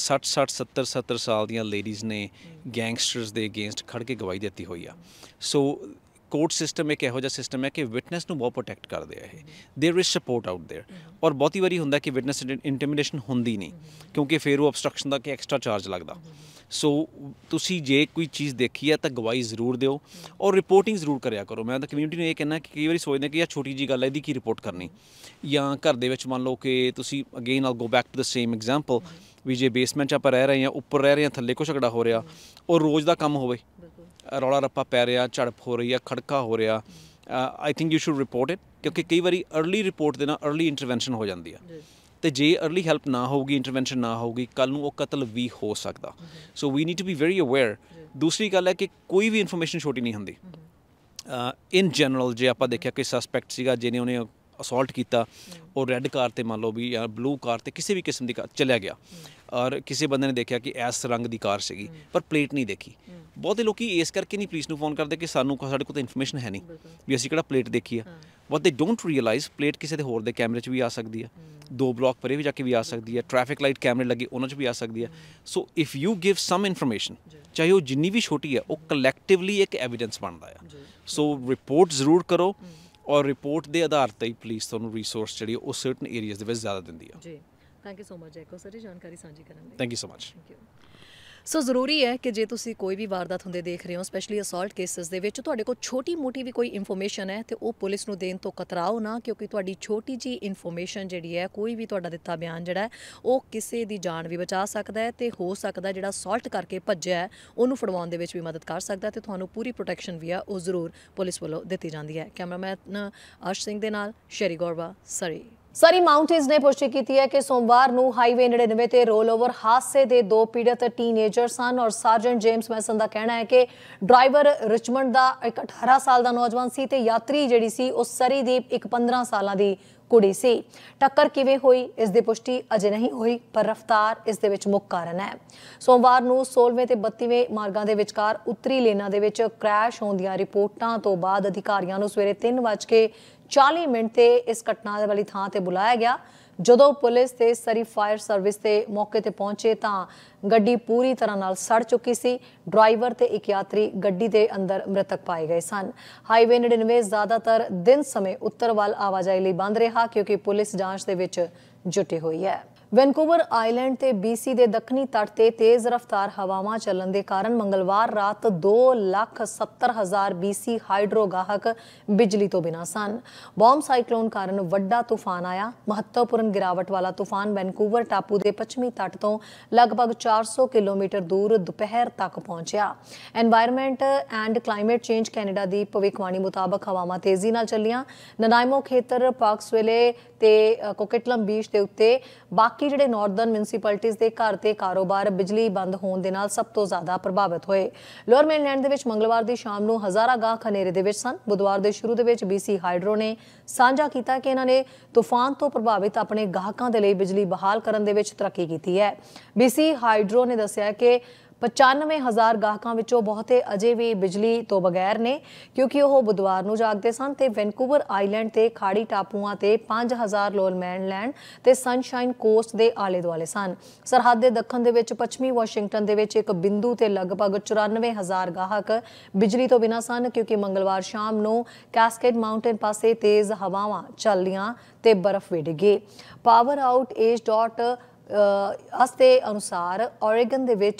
60 70 ਸਾਲ ਦੀਆਂ ਲੇਡੀਜ਼ ਨੇ ਗੈਂਗਸਟਰਸ ਦੇ ਅਗੇਂਸਟ ਖੜ੍ਹ ਕੇ ਗਵਾਹੀ ਦਿੱਤੀ ਹੋਈ ਆ। ਸੋ ਕੋਰਟ ਸਿਸਟਮ ਇੱਕ ਇਹੋ ਜਿਹਾ ਸਿਸਟਮ ਹੈ ਕਿ ਵਿਟਨੈਸ ਨੂੰ ਬਹੁਤ ਪ੍ਰੋਟੈਕਟ ਕਰਦੇ ਆ ਇਹ। There is support out there. ਔਰ ਬਹੁਤੀ ਵਾਰੀ ਹੁੰਦਾ ਕਿ ਵਿਟਨੈਸ ਇੰਟੀਮੀਡੇਸ਼ਨ ਹੁੰਦੀ ਨਹੀਂ ਕਿਉਂਕਿ ਫਿਰ ਉਹ ਅਬਸਟਰਕਸ਼ਨ ਦਾ ਕਿ ਐਕਸਟਰਾ ਚਾਰਜ ਲੱਗਦਾ। ਸੋ ਤੁਸੀਂ ਜੇ ਕੋਈ ਚੀਜ਼ ਦੇਖੀ ਹੈ ਤਾਂ ਗਵਾਹੀ ਜ਼ਰੂਰ ਦਿਓ ਔਰ ਰਿਪੋਰਟਿੰਗ ਜ਼ਰੂਰ ਕਰਿਆ ਕਰੋ। ਮੈਂ ਤਾਂ ਕਮਿਊਨਿਟੀ ਨੂੰ ਇਹ ਕਹਿਣਾ ਕਿ ਕਈ ਵਾਰੀ ਸੋਚਦੇ ਕਿ ਇਹ ਛੋਟੀ ਜਿਹੀ ਗੱਲ ਹੈ, ਇਹਦੀ ਕੀ ਰਿਪੋਰਟ ਕਰਨੀ, ਜਾਂ ਘਰ ਦੇ ਵਿੱਚ ਮੰਨ ਲਓ ਕਿ ਤੁਸੀਂ again all go back to the same example ਵੀ ਜੇ ਬੇਸਮੈਂਟ 'ਚ ਆਪਾਂ ਰਹਿ ਰਹੇ ਹਾਂ, ਉੱਪਰ ਰਹਿ ਰਹੇ ਹਾਂ, ਥੱਲੇ ਕੁਛ ਝਗੜਾ ਹੋ ਰਿਹਾ ਔਰ ਰੋਜ਼ ਦਾ ਕੰਮ ਹੋਵੇ, ਰੌਲਾ ਰੱਪਾ ਪੈ ਰਿਹਾ, ਝੜਪ ਹੋ ਰਹੀ ਆ, ਖੜਕਾ ਹੋ ਰਿਹਾ, I think you should report it, ਕਿਉਂਕਿ ਕਈ ਵਾਰੀ ਅਰਲੀ ਰਿਪੋਰਟ ਦੇ ਨਾਲ ਅਰਲੀ ਇੰਟਰਵੈਂਸ਼ਨ ਹੋ ਜਾਂਦੀ ਆ ਅਤੇ ਜੇ ਅਰਲੀ ਹੈਲਪ ਨਾ ਹੋਊਗੀ, ਇੰਟਰਵੈਂਸ਼ਨ ਨਾ ਹੋਊਗੀ, ਕੱਲ੍ਹ ਨੂੰ ਉਹ ਕਤਲ ਵੀ ਹੋ ਸਕਦਾ। So we need to be very aware. ਦੂਸਰੀ ਗੱਲ ਹੈ ਕਿ ਕੋਈ ਵੀ ਇਨਫੋਰਮੇਸ਼ਨ ਛੋਟੀ ਨਹੀਂ ਹੁੰਦੀ। ਇਨ ਜਨਰਲ ਜੇ ਆਪਾਂ ਦੇਖਿਆ ਕਿ ਸਸਪੈਕਟ ਸੀਗਾ ਜਿਹਨੇ ਉਹਨੇ ਅਸੌਲਟ ਕੀਤਾ ਉਹ ਰੈੱਡ ਕਾਰ 'ਤੇ ਮੰਨ ਲਓ ਵੀ ਜਾਂ ਬਲੂ ਕਾਰ 'ਤੇ ਕਿਸੇ ਵੀ ਕਿਸਮ ਦੀ ਕਾਰ ਚਲਿਆ ਗਿਆ ਔਰ ਕਿਸੇ ਬੰਦੇ ਨੇ ਦੇਖਿਆ ਕਿ ਇਸ ਰੰਗ ਦੀ ਕਾਰ ਸੀਗੀ ਪਰ ਪਲੇਟ ਨਹੀਂ ਦੇਖੀ। ਬਹੁਤੇ ਲੋਕ ਇਸ ਕਰਕੇ ਨਹੀਂ ਪੁਲਿਸ ਨੂੰ ਫੋਨ ਕਰਦੇ ਕਿ ਸਾਡੇ ਕੋਲ ਤਾਂ ਇਨਫੋਰਮੇਸ਼ਨ ਹੈ ਨਹੀਂ ਵੀ ਅਸੀਂ ਕਿਹੜਾ ਪਲੇਟ ਦੇਖੀ ਆ। ਬਟ ਦੇ ਡੋਂਟ ਰੀਅਲਾਈਜ਼ ਪਲੇਟ ਕਿਸੇ ਦੇ ਹੋਰ ਦੇ ਕੈਮਰੇ 'ਚ ਵੀ ਆ ਸਕਦੀ ਹੈ, 2 ਬਲਾਕ ਪਰੇ ਵੀ ਜਾ ਕੇ ਵੀ ਆ ਸਕਦੀ ਹੈ, ਟ੍ਰੈਫਿਕ ਲਾਈਟ ਕੈਮਰੇ ਲੱਗੇ ਉਹਨਾਂ 'ਚ ਵੀ ਆ ਸਕਦੀ ਹੈ। So if you give some information, ਚਾਹੇ ਉਹ ਜਿੰਨੀ ਵੀ ਛੋਟੀ ਹੈ, ਉਹ ਕਲੈਕਟਿਵਲੀ ਇੱਕ ਐਵੀਡੈਂਸ ਬਣਦਾ ਆ। ਸੋ ਰਿਪੋਰਟ ਜ਼ਰੂਰ ਕਰੋ ਔਰ ਰਿਪੋਰਟ ਦੇ ਆਧਾਰ 'ਤੇ ਹੀ ਪੁਲਿਸ ਤੁਹਾਨੂੰ ਰਿਸੋਰਸ ਜਿਹੜੀ ਉਹ ਸਰਟਨ ਏਰੀਆਜ਼ ਦੇ ਵਿੱਚ ਜ਼ਿਆਦਾ ਦਿੰਦੀ ਆ। ਜੀ, ਥੈਂਕ ਯੂ ਸੋ ਮਚ ਜੈਕੋ ਸਰ ਜੀ ਜਾਣਕਾਰੀ ਸਾਂਝੀ ਕਰਨ ਲਈ। Thank you so much. So ਜ਼ਰੂਰੀ ਹੈ ਕਿ ਜੇ ਤੁਸੀਂ ਕੋਈ ਵੀ ਵਾਰਦਾਤ ਹੁੰਦੇ ਦੇਖ ਰਹੇ ਹੋ, ਸਪੈਸ਼ਲੀ ਅਸੌਲਟ ਕੇਸਿਸ ਦੇ ਵਿੱਚ ਤੁਹਾਡੇ ਕੋਲ ਛੋਟੀ ਮੋਟੀ ਵੀ ਕੋਈ ਇਨਫੋਰਮੇਸ਼ਨ ਹੈ ਤੇ ਉਹ ਪੁਲਿਸ ਨੂੰ ਦੇਣ ਤੋਂ ਕਤਰਾਓ ਨਾ, ਕਿਉਂਕਿ ਤੁਹਾਡੀ ਛੋਟੀ ਜੀ ਇਨਫੋਰਮੇਸ਼ਨ ਜਿਹੜੀ ਹੈ, ਕੋਈ ਵੀ ਤੁਹਾਡਾ ਦਿੱਤਾ ਬਿਆਨ ਜਿਹੜਾ ਹੈ ਉਹ ਕਿਸੇ ਦੀ ਜਾਨ ਵੀ ਬਚਾ ਸਕਦਾ ਹੈ ਤੇ ਹੋ ਸਕਦਾ ਜਿਹੜਾ ਅਸੌਲਟ ਕਰਕੇ ਭੱਜਿਆ ਹੈ ਉਹਨੂੰ ਫੜਵਾਉਣ ਦੇ ਵਿੱਚ ਵੀ ਮਦਦ ਕਰ ਸਕਦਾ ਤੇ ਤੁਹਾਨੂੰ ਪੂਰੀ ਪ੍ਰੋਟੈਕਸ਼ਨ ਵੀ ਆ ਉਹ ਜ਼ਰੂਰ ਪੁਲਿਸ ਵੱਲੋਂ ਦਿੱਤੀ ਜਾਂਦੀ ਹੈ। ਕੈਮਰਾਮੈਨ ਅਰਸ਼ ਸਿੰਘ ਦੇ ਨਾਲ ਸ਼ੈਰੀ ਗੌਰਵਾ, ਸਰੀ। ਸਰੀ ਮਾਊਂਟੇਨਸ ਨੇ ਪੁਸ਼ਟੀ ਕੀਤੀ ਹੈ ਕਿ ਸੋਮਵਾਰ ਨੂੰ ਹਾਈਵੇ 99 ਤੇ ਰੋਲਓਵਰ ਹਾਦਸੇ ਦੇ 2 ਪੀੜਤ ਟੀਨੇਜਰ ਸਨ ਔਰ ਸਰਜੈਂਟ ਜੇਮਸ ਮੈਸਨ ਦਾ ਕਹਿਣਾ ਹੈ ਕਿ ਡਰਾਈਵਰ ਰਿਚਮੰਡ ਦਾ ਇੱਕ 18 ਸਾਲ ਦਾ ਨੌਜਵਾਨ ਸੀ ਤੇ ਯਾਤਰੀ ਜਿਹੜੀ ਸੀ ਉਹ ਸਰੀ ਦੀ ਇੱਕ 15 ਸਾਲਾਂ ਦੀ ਕੁੜੀ ਸੀ। ਟੱਕਰ ਕਿਵੇਂ ਹੋਈ ਇਸ ਦੀ ਪੁਸ਼ਟੀ ਅਜੇ ਨਹੀਂ ਹੋਈ, ਪਰ ਰਫ਼ਤਾਰ ਇਸ ਦੇ ਵਿੱਚ ਮੁੱਖ ਕਾਰਨ ਹੈ। ਸੋਮਵਾਰ ਨੂੰ 16ਵੇਂ ਤੇ 32ਵੇਂ ਮਾਰਗਾਂ ਦੇ ਵਿਚਕਾਰ ਉੱਤਰੀ ਲੇਨਾਂ ਦੇ ਵਿੱਚ ਕ੍ਰੈਸ਼ ਹੋਣ ਦੀਆਂ ਰਿਪੋਰਟਾਂ ਤੋਂ ਬਾਅਦ ਅਧਿਕਾਰੀਆਂ ਨੂੰ ਸਵੇਰੇ 3:40 ਤੇ ਇਸ ਘਟਨਾ ਵਾਲੀ ਥਾਂ ਤੇ ਬੁਲਾਇਆ ਗਿਆ। ਜਦੋਂ ਪੁਲਿਸ ਤੇ ਸਰੀ ਫਾਇਰ ਸਰਵਿਸ ਤੇ ਮੌਕੇ ਤੇ ਪਹੁੰਚੇ ਤਾਂ ਗੱਡੀ ਪੂਰੀ ਤਰ੍ਹਾਂ ਨਾਲ ਸੜ ਚੁੱਕੀ ਸੀ। ਡਰਾਈਵਰ ਤੇ ਇੱਕ ਯਾਤਰੀ ਗੱਡੀ ਦੇ ਅੰਦਰ ਮ੍ਰਿਤਕ ਪਾਏ ਗਏ ਸਨ। ਹਾਈਵੇ 99 ਜ਼ਿਆਦਾਤਰ ਦਿਨ ਸਮੇਂ ਉੱਤਰ ਵੱਲ ਆਵਾਜਾਈ ਲਈ ਬੰਦ ਰਿਹਾ ਕਿਉਂਕਿ ਪੁਲਿਸ ਜਾਂਚ ਦੇ ਵਿੱਚ ਜੁਟੀ ਹੋਈ ਹੈ। ਵੈਨਕੂਵਰ ਆਈਲੈਂਡ ਤੇ BC ਦੇ ਦੱਖਣੀ ਤੱਟ ਤੇ ਤੇਜ਼ ਰਫ਼ਤਾਰ ਹਵਾਵਾਂ ਚੱਲਣ ਦੇ ਕਾਰਨ ਮੰਗਲਵਾਰ ਰਾਤ 2,70,000 BC ਹਾਈਡਰੋ ਗਾਹਕ ਬਿਜਲੀ ਤੋਂ ਬਿਨਾਂ ਸਨ। ਬੌਮ ਸਾਈਕਲੋਨ ਕਾਰਨ ਵੱਡਾ ਤੂਫਾਨ ਆਇਆ। ਮਹੱਤਵਪੂਰਨ ਗਿਰਾਵਟ ਵਾਲਾ ਤੂਫਾਨ ਵੈਨਕੂਵਰ ਟਾਪੂ ਦੇ ਪੱਛਮੀ ਤੱਟ ਤੋਂ ਲਗਭਗ 400 ਕਿਲੋਮੀਟਰ ਦੂਰ ਦੁਪਹਿਰ ਤੱਕ ਪਹੁੰਚਿਆ। Environment and climate change Canada ਦੀ ਭਵਿੱਖਬਾਣੀ ਮੁਤਾਬਕ ਹਵਾਵਾਂ ਤੇਜ਼ੀ ਨਾਲ ਚੱਲੀਆਂ। ਨਨਾਈਮੋ ਖੇਤਰ, ਪਾਰਕਸਵਿਲੇ ਤੇ ਕੋਕਿਟਲਮ ਬੀਚ ਦੇ ਉੱਤੇ ਬਾਕੀ ਜਿਹੜੇ ਨਾਰਦਰਨ ਮਿਊਨਿਸਪੈਲਿਟੀਜ਼ ਦੇ ਘਰ ਤੇ ਕਾਰੋਬਾਰ ਬਿਜਲੀ ਬੰਦ ਹੋਣ ਦੇ ਨਾਲ ਸਭ ਤੋਂ ਜ਼ਿਆਦਾ ਪ੍ਰਭਾਵਿਤ ਹੋਏ। ਲੋਅਰ ਮੇਨਲੈਂਡ ਦੇ ਵਿੱਚ ਮੰਗਲਵਾਰ ਦੀ ਸ਼ਾਮ ਨੂੰ ਹਜ਼ਾਰਾਂ ਗਾਹਕ ਹਨੇਰੇ ਦੇ ਵਿੱਚ ਸਨ। ਬੁੱਧਵਾਰ ਦੇ ਸ਼ੁਰੂ ਦੇ ਵਿੱਚ BC ਹਾਈਡਰੋ ਨੇ ਸਾਂਝਾ ਕੀਤਾ ਕਿ ਇਹਨਾਂ ਨੇ ਤੂਫਾਨ ਤੋਂ ਪ੍ਰਭਾਵਿਤ ਆਪਣੇ ਗਾਹਕਾਂ ਦੇ ਲਈ ਬਿਜਲੀ ਬਹਾਲ ਕਰਨ ਦੇ ਵਿੱਚ ਤਰੱਕੀ ਕੀਤੀ ਹੈ। BC ਹਾਈਡਰੋ ਨੇ ਦੱਸਿਆ ਕਿ 95,000 ਗਾਹਕਾਂ ਵਿੱਚੋਂ ਬਹੁਤੇ ਅਜੇ ਵੀ ਬਿਜਲੀ ਤੋਂ ਬਗੈਰ ਨੇ ਕਿਉਂਕਿ ਉਹ ਬੁੱਧਵਾਰ ਨੂੰ ਜਾਗਦੇ ਸਨ ਤੇ ਵੈਨਕੂਵਰ ਆਈਲੈਂਡ ਤੇ ਖਾੜੀ ਟਾਪੂਆਂ ਤੇ 5,000 ਲੋਅਰ ਮੇਨਲੈਂਡ ਤੇ ਸਨਸ਼ਾਈਨ ਕੋਸਟ ਦੇ ਆਲੇ ਦੁਆਲੇ ਸਨ। ਸਰਹੱਦ ਦੇ ਦੱਖਣ ਦੇ ਵਿੱਚ ਪੱਛਮੀ ਵਾਸ਼ਿੰਗਟਨ ਦੇ ਵਿੱਚ ਇੱਕ ਬਿੰਦੂ ਤੇ ਲਗਭਗ 94,000 ਗਾਹਕ ਬਿਜਲੀ ਤੋਂ ਬਿਨਾਂ ਸਨ ਕਿਉਂਕਿ ਮੰਗਲਵਾਰ ਸ਼ਾਮ ਨੂੰ ਕੈਸਕੇਡ ਮਾਊਂਟੇਨ ਪਾਸੇ ਤੇਜ਼ ਹਵਾਵਾਂ ਚੱਲੀਆਂ ਤੇ ਬਰਫ਼ ਵੀ ਡਿੱਗੀ। ਪਾਵਰ ਆਊਟ ਏਜ ਡਾਟ ਦੇ ਅਨੁਸਾਰ ਓਰੇਗਨ ਦੇ ਵਿੱਚ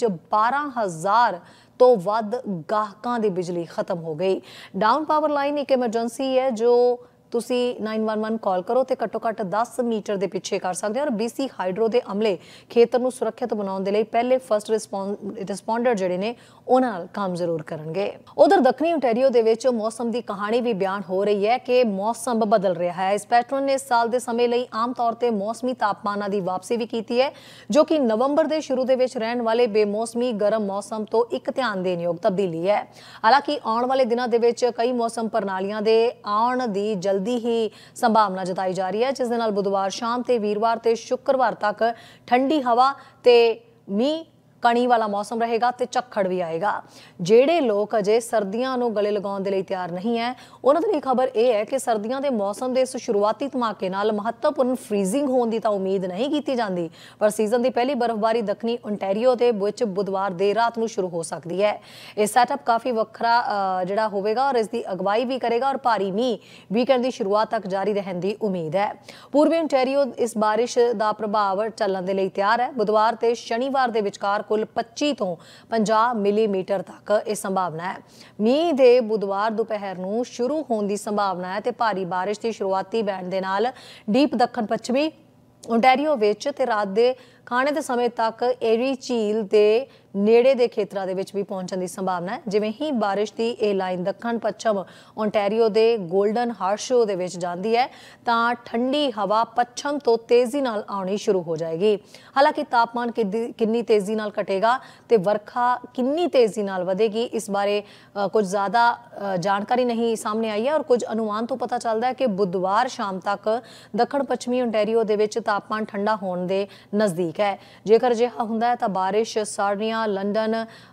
12,000 ਤੋਂ ਵੱਧ ਗਾਹਕਾਂ ਦੀ ਬਿਜਲੀ ਖਤਮ ਹੋ ਗਈ। ਡਾਊਨ ਪਾਵਰ ਲਾਈਨ ਇੱਕ ਐਮਰਜੈਂਸੀ ਹੈ ਜੋ ਤੁਸੀਂ 911 ਕਾਲ ਕਰੋ ਤੇ ਘੱਟੋ ਘੱਟ 10 ਮੀਟਰ ਦੇ ਪਿੱਛੇ ਕਰ ਸਕਦੇ ਹੋ ਔਰ BC ਹਾਈਡਰੋ ਦੇ ਅਮਲੇ ਖੇਤਰ ਨੂੰ ਸੁਰੱਖਿਅਤ ਬਣਾਉਣ ਦੇ ਲਈ ਪਹਿਲੇ ਫਸਟ ਰਿਸਪੌਂਡਰ ਜਿਹੜੇ ਨੇ ਉਹਨਾਂ ਨਾਲ ਕੰਮ ਜ਼ਰੂਰ ਕਰਨਗੇ। ਉਧਰ ਦੱਖਣੀ ਓਨਟਾਰੀਓ ਦੇ ਵਿੱਚ ਮੌਸਮ ਦੀ ਕਹਾਣੀ ਵੀ ਬਿਆਨ ਹੋ ਰਹੀ ਹੈ ਕਿ ਮੌਸਮ ਬਦਲ ਰਿਹਾ ਹੈ। ਇਸ ਪੈਟਰਨ ਨੇ ਇਸ ਸਾਲ ਦੇ ਸਮੇਂ ਲਈ ਆਮ ਤੌਰ ਤੇ ਮੌਸਮੀ ਤਾਪਮਾਨਾਂ ਦੀ ਵਾਪਸੀ ਵੀ ਕੀਤੀ ਹੈ ਜੋ ਕਿ ਨਵੰਬਰ ਦੇ ਸ਼ੁਰੂ ਦੇ ਵਿੱਚ ਰਹਿਣ ਵਾਲੇ ਬੇਮੌਸਮੀ ਗਰਮ ਮੌਸਮ ਤੋਂ ਇੱਕ ਧਿਆਨ ਦੇਣ ਯੋਗ ਤਬਦੀਲੀ ਹੈ। ਹਾਲਾਂਕਿ ਆਉਣ ਵਾਲੇ ਦਿਨਾਂ ਦੇ ਵਿੱਚ ਕਈ ਮੌਸਮ ਪ੍ਰਣਾਲੀਆਂ ਦੇ ਆਉਣ ਦੀ ਦੀ ਹੀ ਸੰਭਾਵਨਾ ਜਤਾਈ ਜਾ ਰਹੀ ਹੈ ਜਿਸ ਦੇ ਨਾਲ ਬੁੱਧਵਾਰ ਸ਼ਾਮ ਤੇ ਵੀਰਵਾਰ ਤੇ ਸ਼ੁੱਕਰਵਾਰ ਤੱਕ ਠੰਡੀ ਹਵਾ ਤੇ ਮੀਂਹ ਕਣੀ ਵਾਲਾ ਮੌਸਮ ਰਹੇਗਾ ਤੇ ਝੱਖੜ ਵੀ ਆਏਗਾ। ਜਿਹੜੇ ਲੋਕ ਅਜੇ ਸਰਦੀਆਂ ਨੂੰ ਗਲੇ ਲਗਾਉਣ ਦੇ ਲਈ ਤਿਆਰ ਨਹੀਂ ਹੈ ਉਹਨਾਂ ਦੇ ਲਈ ਖਬਰ ਇਹ ਹੈ ਕਿ ਸਰਦੀਆਂ ਦੇ ਮੌਸਮ ਦੇ ਇਸ ਸ਼ੁਰੂਆਤੀ ਧਮਾਕੇ ਨਾਲ ਮਹੱਤਵਪੂਰਨ ਫ੍ਰੀਜ਼ਿੰਗ ਹੋਣ ਦੀ ਤਾਂ ਉਮੀਦ ਨਹੀਂ ਕੀਤੀ ਜਾਂਦੀ ਪਰ ਸੀਜ਼ਨ ਦੀ ਪਹਿਲੀ ਬਰਫ਼ਬਾਰੀ ਦੱਖਣੀ ਓਨਟਾਰੀਓ ਦੇ ਵਿੱਚ ਬੁੱਧਵਾਰ ਦੇਰ ਰਾਤ ਨੂੰ ਸ਼ੁਰੂ ਹੋ ਸਕਦੀ ਹੈ। ਇਹ ਸੈਟਅਪ ਕਾਫੀ ਵੱਖਰਾ ਜਿਹੜਾ ਹੋਵੇਗਾ ਔਰ ਇਸ ਦੀ ਅਗਵਾਈ ਵੀ ਕਰੇਗਾ ਔਰ ਭਾਰੀ ਮੀਂਹ ਵੀਕਐਂਡ ਦੀ ਸ਼ੁਰੂਆਤ ਤੱਕ ਜਾਰੀ ਰਹਿਣ ਦੀ ਉਮੀਦ ਹੈ। ਪੂਰਬੀ ਓਨਟਾਰੀਓ ਇਸ ਬਾਰਿਸ਼ ਦਾ ਪ੍ਰਭਾਵ ਚੱਲਣ ਦੇ ਲਈ ਤਿਆਰ ਹੈ। ਬੁੱਧਵਾਰ ਤੇ ਸ਼ਨੀਵਾਰ ਦੇ ਵਿਚਕਾਰ ਕੁੱਲ 25 ਤੋਂ 50 ਮਿਲੀਮੀਟਰ ਤੱਕ ਇਹ ਸੰਭਾਵਨਾ ਹੈ। ਮੀਂਹ ਦੇ ਬੁੱਧਵਾਰ ਦੁਪਹਿਰ ਨੂੰ ਸ਼ੁਰੂ ਹੋਣ ਦੀ ਸੰਭਾਵਨਾ ਹੈ ਤੇ ਭਾਰੀ ਬਾਰਿਸ਼ ਦੀ ਸ਼ੁਰੂਆਤੀ ਬੈਂਡ ਦੇ ਨਾਲ ਡੀਪ ਦੱਖਣ ਪੱਛਮੀ ਓਨਟਾਰੀਓ ਵਿੱਚ ਤੇ ਰਾਤ ਦੇ ਖਾਣੇ ਦੇ ਸਮੇਂ ਤੱਕ ਏਰੀ ਝੀਲ ਦੇ ਨੇੜੇ ਦੇ ਖੇਤਰਾਂ ਦੇ ਵਿੱਚ ਵੀ ਪਹੁੰਚਣ ਦੀ ਸੰਭਾਵਨਾ ਹੈ। ਜਿਵੇਂ ਹੀ ਬਾਰਿਸ਼ ਦੀ ਇਹ ਲਾਈਨ ਦੱਖਣ ਪੱਛਮ ਓਨਟਾਰੀਓ ਦੇ ਗੋਲਡਨ ਹਾਰਸ਼ੋ ਦੇ ਵਿੱਚ ਜਾਂਦੀ ਹੈ ਤਾਂ ਠੰਡੀ ਹਵਾ ਪੱਛਮ ਤੋਂ ਤੇਜ਼ੀ ਨਾਲ ਆਉਣੀ ਸ਼ੁਰੂ ਹੋ ਜਾਏਗੀ। ਹਾਲਾਂਕਿ ਤਾਪਮਾਨ ਕਿੰਨੀ ਤੇਜ਼ੀ ਨਾਲ ਘਟੇਗਾ ਤੇ ਵਰਖਾ ਕਿੰਨੀ ਤੇਜ਼ੀ ਨਾਲ ਵਧੇਗੀ ਇਸ ਬਾਰੇ ਕੁਝ ਜ਼ਿਆਦਾ ਜਾਣਕਾਰੀ ਨਹੀਂ ਸਾਹਮਣੇ ਆਈ ਹੈ ਔਰ ਕੁਝ ਅਨੁਮਾਨ ਤੋਂ ਪਤਾ ਚੱਲਦਾ ਹੈ ਕਿ ਬੁੱਧਵਾਰ ਸ਼ਾਮ ਤੱਕ ਦੱਖਣ ਪੱਛਮੀ ਓਨਟਾਰੀਓ ਦੇ ਵਿੱਚ ਤਾਪਮਾਨ ਠੰਡਾ ਹੋਣ ਦੇ ਨਜ਼ਦੀਕ ਹੈ। ਜੇਕਰ ਅਜਿਹਾ ਹੁੰਦਾ ਹੈ ਤਾਂ ਬਾਰਿਸ਼ ਸਾਰਨੀਆ, ਲੰਡਨ,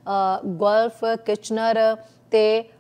ਗਲਫ, ਕਿਚਨਰ ਤੇ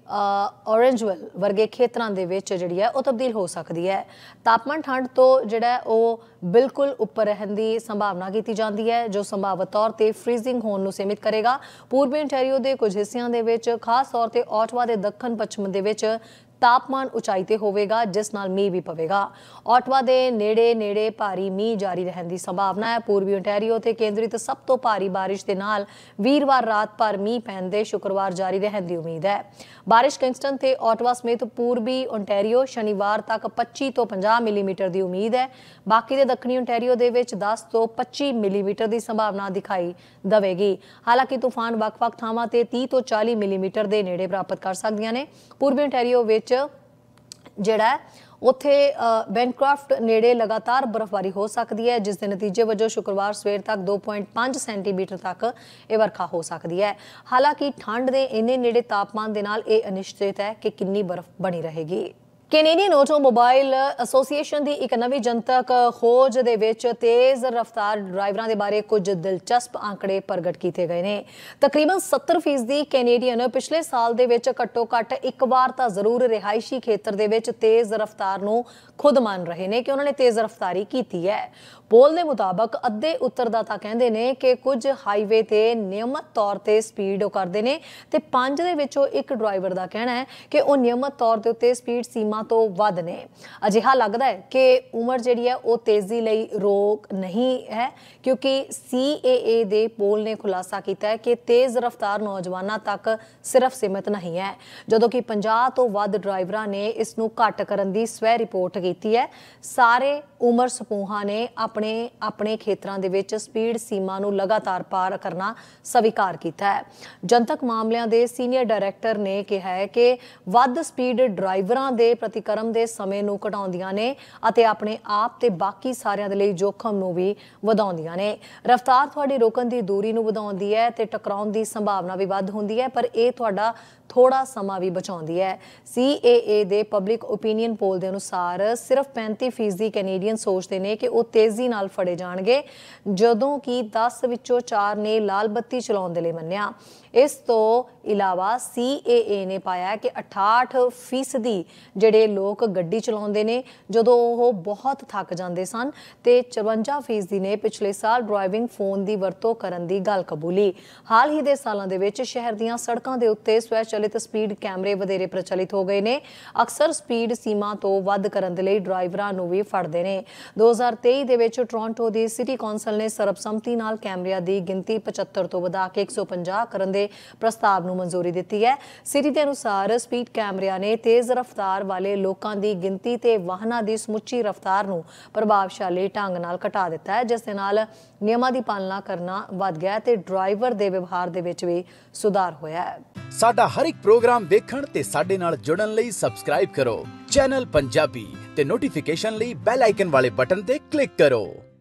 ਔਰੇਂਜਵੈਲ ਵਰਗੇ ਖੇਤਰਾਂ ਦੇ ਵਿੱਚ ਜਿਹੜੀ ਹੈ ਉਹ ਤਬਦੀਲ ਹੋ ਸਕਦੀ ਹੈ। ਤਾਪਮਾਨ ਠੰਡ ਤੋਂ ਜਿਹੜਾ ਉਹ ਬਿਲਕੁਲ ਉੱਪਰ ਰਹਿਣ ਦੀ ਸੰਭਾਵਨਾ ਕੀਤੀ ਜਾਂਦੀ ਹੈ ਜੋ ਸੰਭਾਵਤ ਤੌਰ ਤੇ ਫ੍ਰੀਜ਼ਿੰਗ ਹੋਣ ਨੂੰ ਸੀਮਿਤ ਕਰੇਗਾ। ਪੂਰਬੀ ਓਨਟਾਰੀਓ ਦੇ ਕੁਝ ਹਿੱਸਿਆਂ ਦੇ ਵਿੱਚ ਖਾਸ ਤੌਰ ਤੇ ਓਟਵਾ ਦੇ ਦੱਖਣ ਪੱਛਮ ਦੇ ਵਿੱਚ ਤਾਪਮਾਨ ਉਚਾਈ ਤੇ ਹੋਵੇਗਾ ਜਿਸ ਨਾਲ ਮੀਂਹ ਵੀ ਪਵੇਗਾ। ਓਟਵਾ ਦੇ ਨੇੜੇ ਭਾਰੀ ਮੀਂਹ ਜਾਰੀ ਰਹਿਣ ਦੀ ਸੰਭਾਵਨਾ ਹੈ। ਪੂਰਬੀ ਓਨਟਾਰੀਓ ਤੇ ਕੇਂਦਰਿਤ ਸਭ ਤੋਂ ਭਾਰੀ ਬਾਰਿਸ਼ ਦੇ ਨਾਲ ਵੀਰਵਾਰ ਰਾਤ ਭਰ ਮੀਂਹ ਪੈਣ ਦੇ ਸ਼ੁੱਕਰਵਾਰ ਜਾਰੀ ਰਹਿਣ ਦੀ ਉਮੀਦ ਹੈ। ਬਾਰਿਸ਼ ਕਿੰਗਸਟਨ ਤੇ ਓਟਵਾ ਸਮੇਤ ਪੂਰਬੀ ਓਨਟਾਰੀਓ ਸ਼ਨੀਵਾਰ ਤੱਕ 25 ਤੋਂ 50 ਮਿਲੀਮੀਟਰ ਦੀ ਉਮੀਦ ਹੈ। ਬਾਕੀ ਦੇ ਦੱਖਣੀ ਓਨਟਾਰੀਓ ਦੇ ਵਿੱਚ 10 ਤੋਂ 25 ਮਿਲੀਮੀਟਰ ਦੀ ਸੰਭਾਵਨਾ ਦਿਖਾਈ ਦੇਵੇਗੀ। ਹਾਲਾਂਕਿ ਤੂਫਾਨ ਵੱਖ-ਵੱਖ ਥਾਵਾਂ ਤੇ 30 ਤੋਂ 40 ਮਿਲੀਮੀਟਰ ਦੇ ਨੇੜੇ ਪ੍ਰਾਪਤ ਕਰ ਸਕਦੀਆਂ ਨੇ। ਪੂਰਬੀ ਓਨਟਾਰੀਓ ਵਿੱਚ ਜਿਹੜਾ ਉੱਥੇ ਬੈਂਕਰਾਫਟ ਨੇੜੇ ਲਗਾਤਾਰ ਬਰਫ਼ਬਾਰੀ ਹੋ ਸਕਦੀ ਹੈ, ਜਿਸ ਦੇ ਨਤੀਜੇ ਵਜੋਂ ਸ਼ੁੱਕਰਵਾਰ ਸਵੇਰ ਤੱਕ 2.5 ਸੈਂਟੀਮੀਟਰ ਤੱਕ ਇਹ ਵਰਖਾ ਹੋ ਸਕਦੀ ਹੈ। ਹਾਲਾਂਕਿ ਠੰਡ ਦੇ ਇੰਨੇ ਨੇੜੇ ਤਾਪਮਾਨ ਦੇ ਨਾਲ ਇਹ ਅਨਿਸ਼ਚਿਤ ਹੈ ਕਿ ਕਿੰਨੀ ਬਰਫ਼ ਬਣੀ ਰਹੇਗੀ। ਕੈਨੇਡੀਅਨ ਆਟੋਮੋਬਾਈਲ ਐਸੋਸੀਏਸ਼ਨ ਦੀ ਇੱਕ ਨਵੀਂ ਜਨਤਕ ਖੋਜ ਦੇ ਵਿੱਚ ਤੇਜ਼ ਰਫ਼ਤਾਰ ਡਰਾਈਵਰਾਂ ਦੇ ਬਾਰੇ ਕੁਝ ਦਿਲਚਸਪ ਆંકੜੇ ਪ੍ਰਗਟ ਕੀਤੇ ਗਏ ਨੇ। ਤਕਰੀਬਨ 70% ਕੈਨੇਡੀਅਨ ਪਿਛਲੇ ਸਾਲ ਦੇ ਵਿੱਚ ਘੱਟੋ-ਘੱਟ ਇੱਕ ਵਾਰ ਤਾਂ ਜ਼ਰੂਰ ਰਿਹਾਇਸ਼ੀ ਖੇਤਰ ਦੇ ਵਿੱਚ ਤੇਜ਼ ਰਫ਼ਤਾਰ ਨੂੰ ਖੁਦ ਮੰਨ ਰਹੇ ਨੇ ਕਿ ਉਹਨਾਂ ਨੇ ਤੇਜ਼ ਰਫ਼ਤਾਰੀ ਕੀਤੀ ਹੈ। ਪੋਲ ਦੇ ਮੁਤਾਬਕ ਅੱਧੇ ਉੱਤਰਦਾਤਾ ਕਹਿੰਦੇ ਨੇ ਕਿ ਕੁਝ ਹਾਈਵੇ ਤੇ ਨਿਯਮਤ ਤੌਰ ਤੇ ਸਪੀਡ ਉਹ ਕਰਦੇ ਨੇ ਤੇ 5 ਦੇ ਵਿੱਚੋਂ ਇੱਕ ਡਰਾਈਵਰ ਦਾ ਕਹਿਣਾ ਹੈ ਕਿ ਉਹ ਨਿਯਮਤ ਤੌਰ ਦੇ ਉੱਤੇ ਸਪੀਡ ਸੀਮਾ ਤੋਂ ਵੱਧ ਨੇ। ਅਜਿਹਾ ਲੱਗਦਾ ਹੈ ਕਿ ਉਮਰ ਜਿਹੜੀ ਹੈ ਉਹ ਤੇਜ਼ੀ ਲਈ ਰੋਕ ਨਹੀਂ ਹੈ, ਕਿਉਂਕਿ CAA ਦੇ ਪੋਲ ਨੇ ਖੁਲਾਸਾ ਕੀਤਾ ਹੈ ਕਿ ਤੇਜ਼ ਰਫ਼ਤਾਰ ਨੌਜਵਾਨਾਂ ਤੱਕ ਸਿਰਫ ਸੀਮਿਤ ਨਹੀਂ ਹੈ, ਜਦੋਂ ਕਿ 50 ਤੋਂ ਵੱਧ ਡਰਾਈਵਰਾਂ ਨੇ ਇਸ ਨੂੰ ਘੱਟ ਕਰਨ ਦੀ ਸਵੈ ਰਿਪੋਰਟ ਕੀਤੀ ਹੈ। ਸਾਰੇ ਉਮਰ ਸਮੂਹਾਂ ਨੇ ਆਪਣੇ ਖੇਤਰਾਂ ਦੇ ਵਿੱਚ ਸਪੀਡ ਸੀਮਾ ਨੂੰ ਲਗਾਤਾਰ ਪਾਰ ਕਰਨਾ ਸਵੀਕਾਰ ਕੀਤਾ ਹੈ। ਜਨਤਕ ਮਾਮਲਿਆਂ ਦੇ ਸੀਨੀਅਰ ਡਾਇਰੈਕਟਰ ਨੇ ਕਿਹਾ ਹੈ ਕਿ ਵੱਧ ਸਪੀਡ ਡਰਾਈਵਰਾਂ ਦੇ ਪ੍ਰਤੀਕਰਮ ਦੇ ਸਮੇਂ ਨੂੰ ਘਟਾਉਂਦੀਆਂ ਨੇ ਅਤੇ ਆਪਣੇ ਆਪ ਤੇ ਬਾਕੀ ਸਾਰਿਆਂ ਦੇ ਲਈ ਜੋਖਮ ਨੂੰ ਵੀ ਵਧਾਉਂਦੀਆਂ ਨੇ। ਰਫ਼ਤਾਰ ਤੁਹਾਡੀ ਰੋਕਣ ਦੀ ਦੂਰੀ ਨੂੰ ਵਧਾਉਂਦੀ ਹੈ ਤੇ ਟਕਰਾਉਣ ਦੀ ਸੰਭਾਵਨਾ ਵੀ ਵੱਧ ਹੁੰਦੀ ਹੈ, ਪਰ ਇਹ ਤੁਹਾਡਾ ਥੋੜਾ ਸਮਾਂ ਵੀ ਬਚਾਉਂਦੀ ਹੈ। CAA ਦੇ ਪਬਲਿਕ ਓਪੀਨੀਅਨ ਪੋਲ ਦੇ ਅਨੁਸਾਰ ਸਿਰਫ 35% ਕੈਨੇਡੀਅਨ ਸੋਚਦੇ ਨੇ ਕਿ ਉਹ ਤੇਜ਼ੀ ਨਾਲ ਫੜੇ ਜਾਣਗੇ, ਜਦੋਂ ਕਿ 10 ਵਿੱਚੋਂ 4 ਨੇ ਲਾਲ ਬੱਤੀ ਚਲਾਉਣ ਦੇ ਲਈ ਮੰਨਿਆ। ਇਸ ਤੋਂ ਇਲਾਵਾ CAA ਨੇ ਪਾਇਆ ਕਿ 68% ਜਿਹੜੇ ਲੋਕ ਗੱਡੀ ਚਲਾਉਂਦੇ ਨੇ ਜਦੋਂ ਉਹ ਬਹੁਤ ਥੱਕ ਜਾਂਦੇ ਸਨ ਤੇ 54% ਨੇ ਪਿਛਲੇ ਸਾਲ ਡਰਾਈਵਿੰਗ ਫੋਨ ਦੀ ਵਰਤੋਂ ਕਰਨ ਦੀ ਗੱਲ ਕਬੂਲੀ। ਹਾਲ ਹੀ ਦੇ ਸਾਲਾਂ ਦੇ ਵਿੱਚ ਸ਼ਹਿਰ ਦੀਆਂ ਸੜਕਾਂ ਦੇ ਉੱਤੇ ਸਵੈਚਲਿਤ ਸਪੀਡ ਕੈਮਰੇ ਵਧੇਰੇ ਪ੍ਰਚਲਿਤ ਹੋ ਗਏ ਨੇ। ਅਕਸਰ ਸਪੀਡ ਸੀਮਾ ਤੋਂ ਵੱਧ ਕਰਨ ਦੇ ਲਈ ਡਰਾਈਵਰਾਂ ਨੂੰ ਵੀ ਫੜਦੇ ਨੇ। 2023 ਦੇ ਵਿੱਚ ਟੋਰਾਂਟੋ ਦੀ ਸਿਟੀ ਕੌਂਸਲ ਨੇ ਸਰਬਸੰਮਤੀ ਨਾਲ ਕੈਮਰਿਆਂ ਦੀ ਗਿਣਤੀ 75 ਤੋਂ ਵਧਾ ਕੇ 150 ਕਰਨ ਦੇ ਪ੍ਰਸਤਾਵ ਨੂੰ ਮਨਜ਼ੂਰੀ ਦਿੱਤੀ ਹੈ। ਸਿਟੀ ਦੇ ਅਨੁਸਾਰ ਸਪੀਡ ਕੈਮਰਿਆਂ ਨੇ ਤੇਜ਼ ਰਫ਼ਤਾਰ ਵਾਲੇ ਲੋਕਾਂ ਦੀ ਗਿਣਤੀ ਤੇ ਵਾਹਨਾਂ ਦੀ ਸਮੁੱਚੀ ਰਫ਼ਤਾਰ ਨੂੰ ਪ੍ਰਭਾਵਸ਼ਾਲੀ ਢੰਗ ਨਾਲ ਘਟਾ ਦਿੱਤਾ ਹੈ, ਜਿਸ ਦੇ ਨਾਲ ਨਿਯਮਾਂ ਦੀ ਪਾਲਣਾ ਕਰਨਾ ਵੱਧ ਗਿਆ ਤੇ ਡਰਾਈਵਰ ਦੇ ਵਿਵਹਾਰ ਦੇ ਵਿੱਚ ਵੀ ਸੁਧਾਰ ਹੋਇਆ ਹੈ। ਸਾਡਾ ਹਰ ਇੱਕ ਪ੍ਰੋਗਰਾਮ ਦੇਖਣ ਤੇ ਸਾਡੇ ਨਾਲ ਜੁੜਨ ਲਈ ਸਬਸਕ੍ਰਾਈਬ ਕਰੋ ਚੈਨਲ ਪੰਜਾਬੀ ਤੇ ਨੋਟੀਫਿਕੇਸ਼ਨ ਲਈ ਬੈਲ ਆਈਕਨ ਵਾਲੇ ਬਟਨ ਤੇ ਕਲਿੱਕ ਕਰੋ।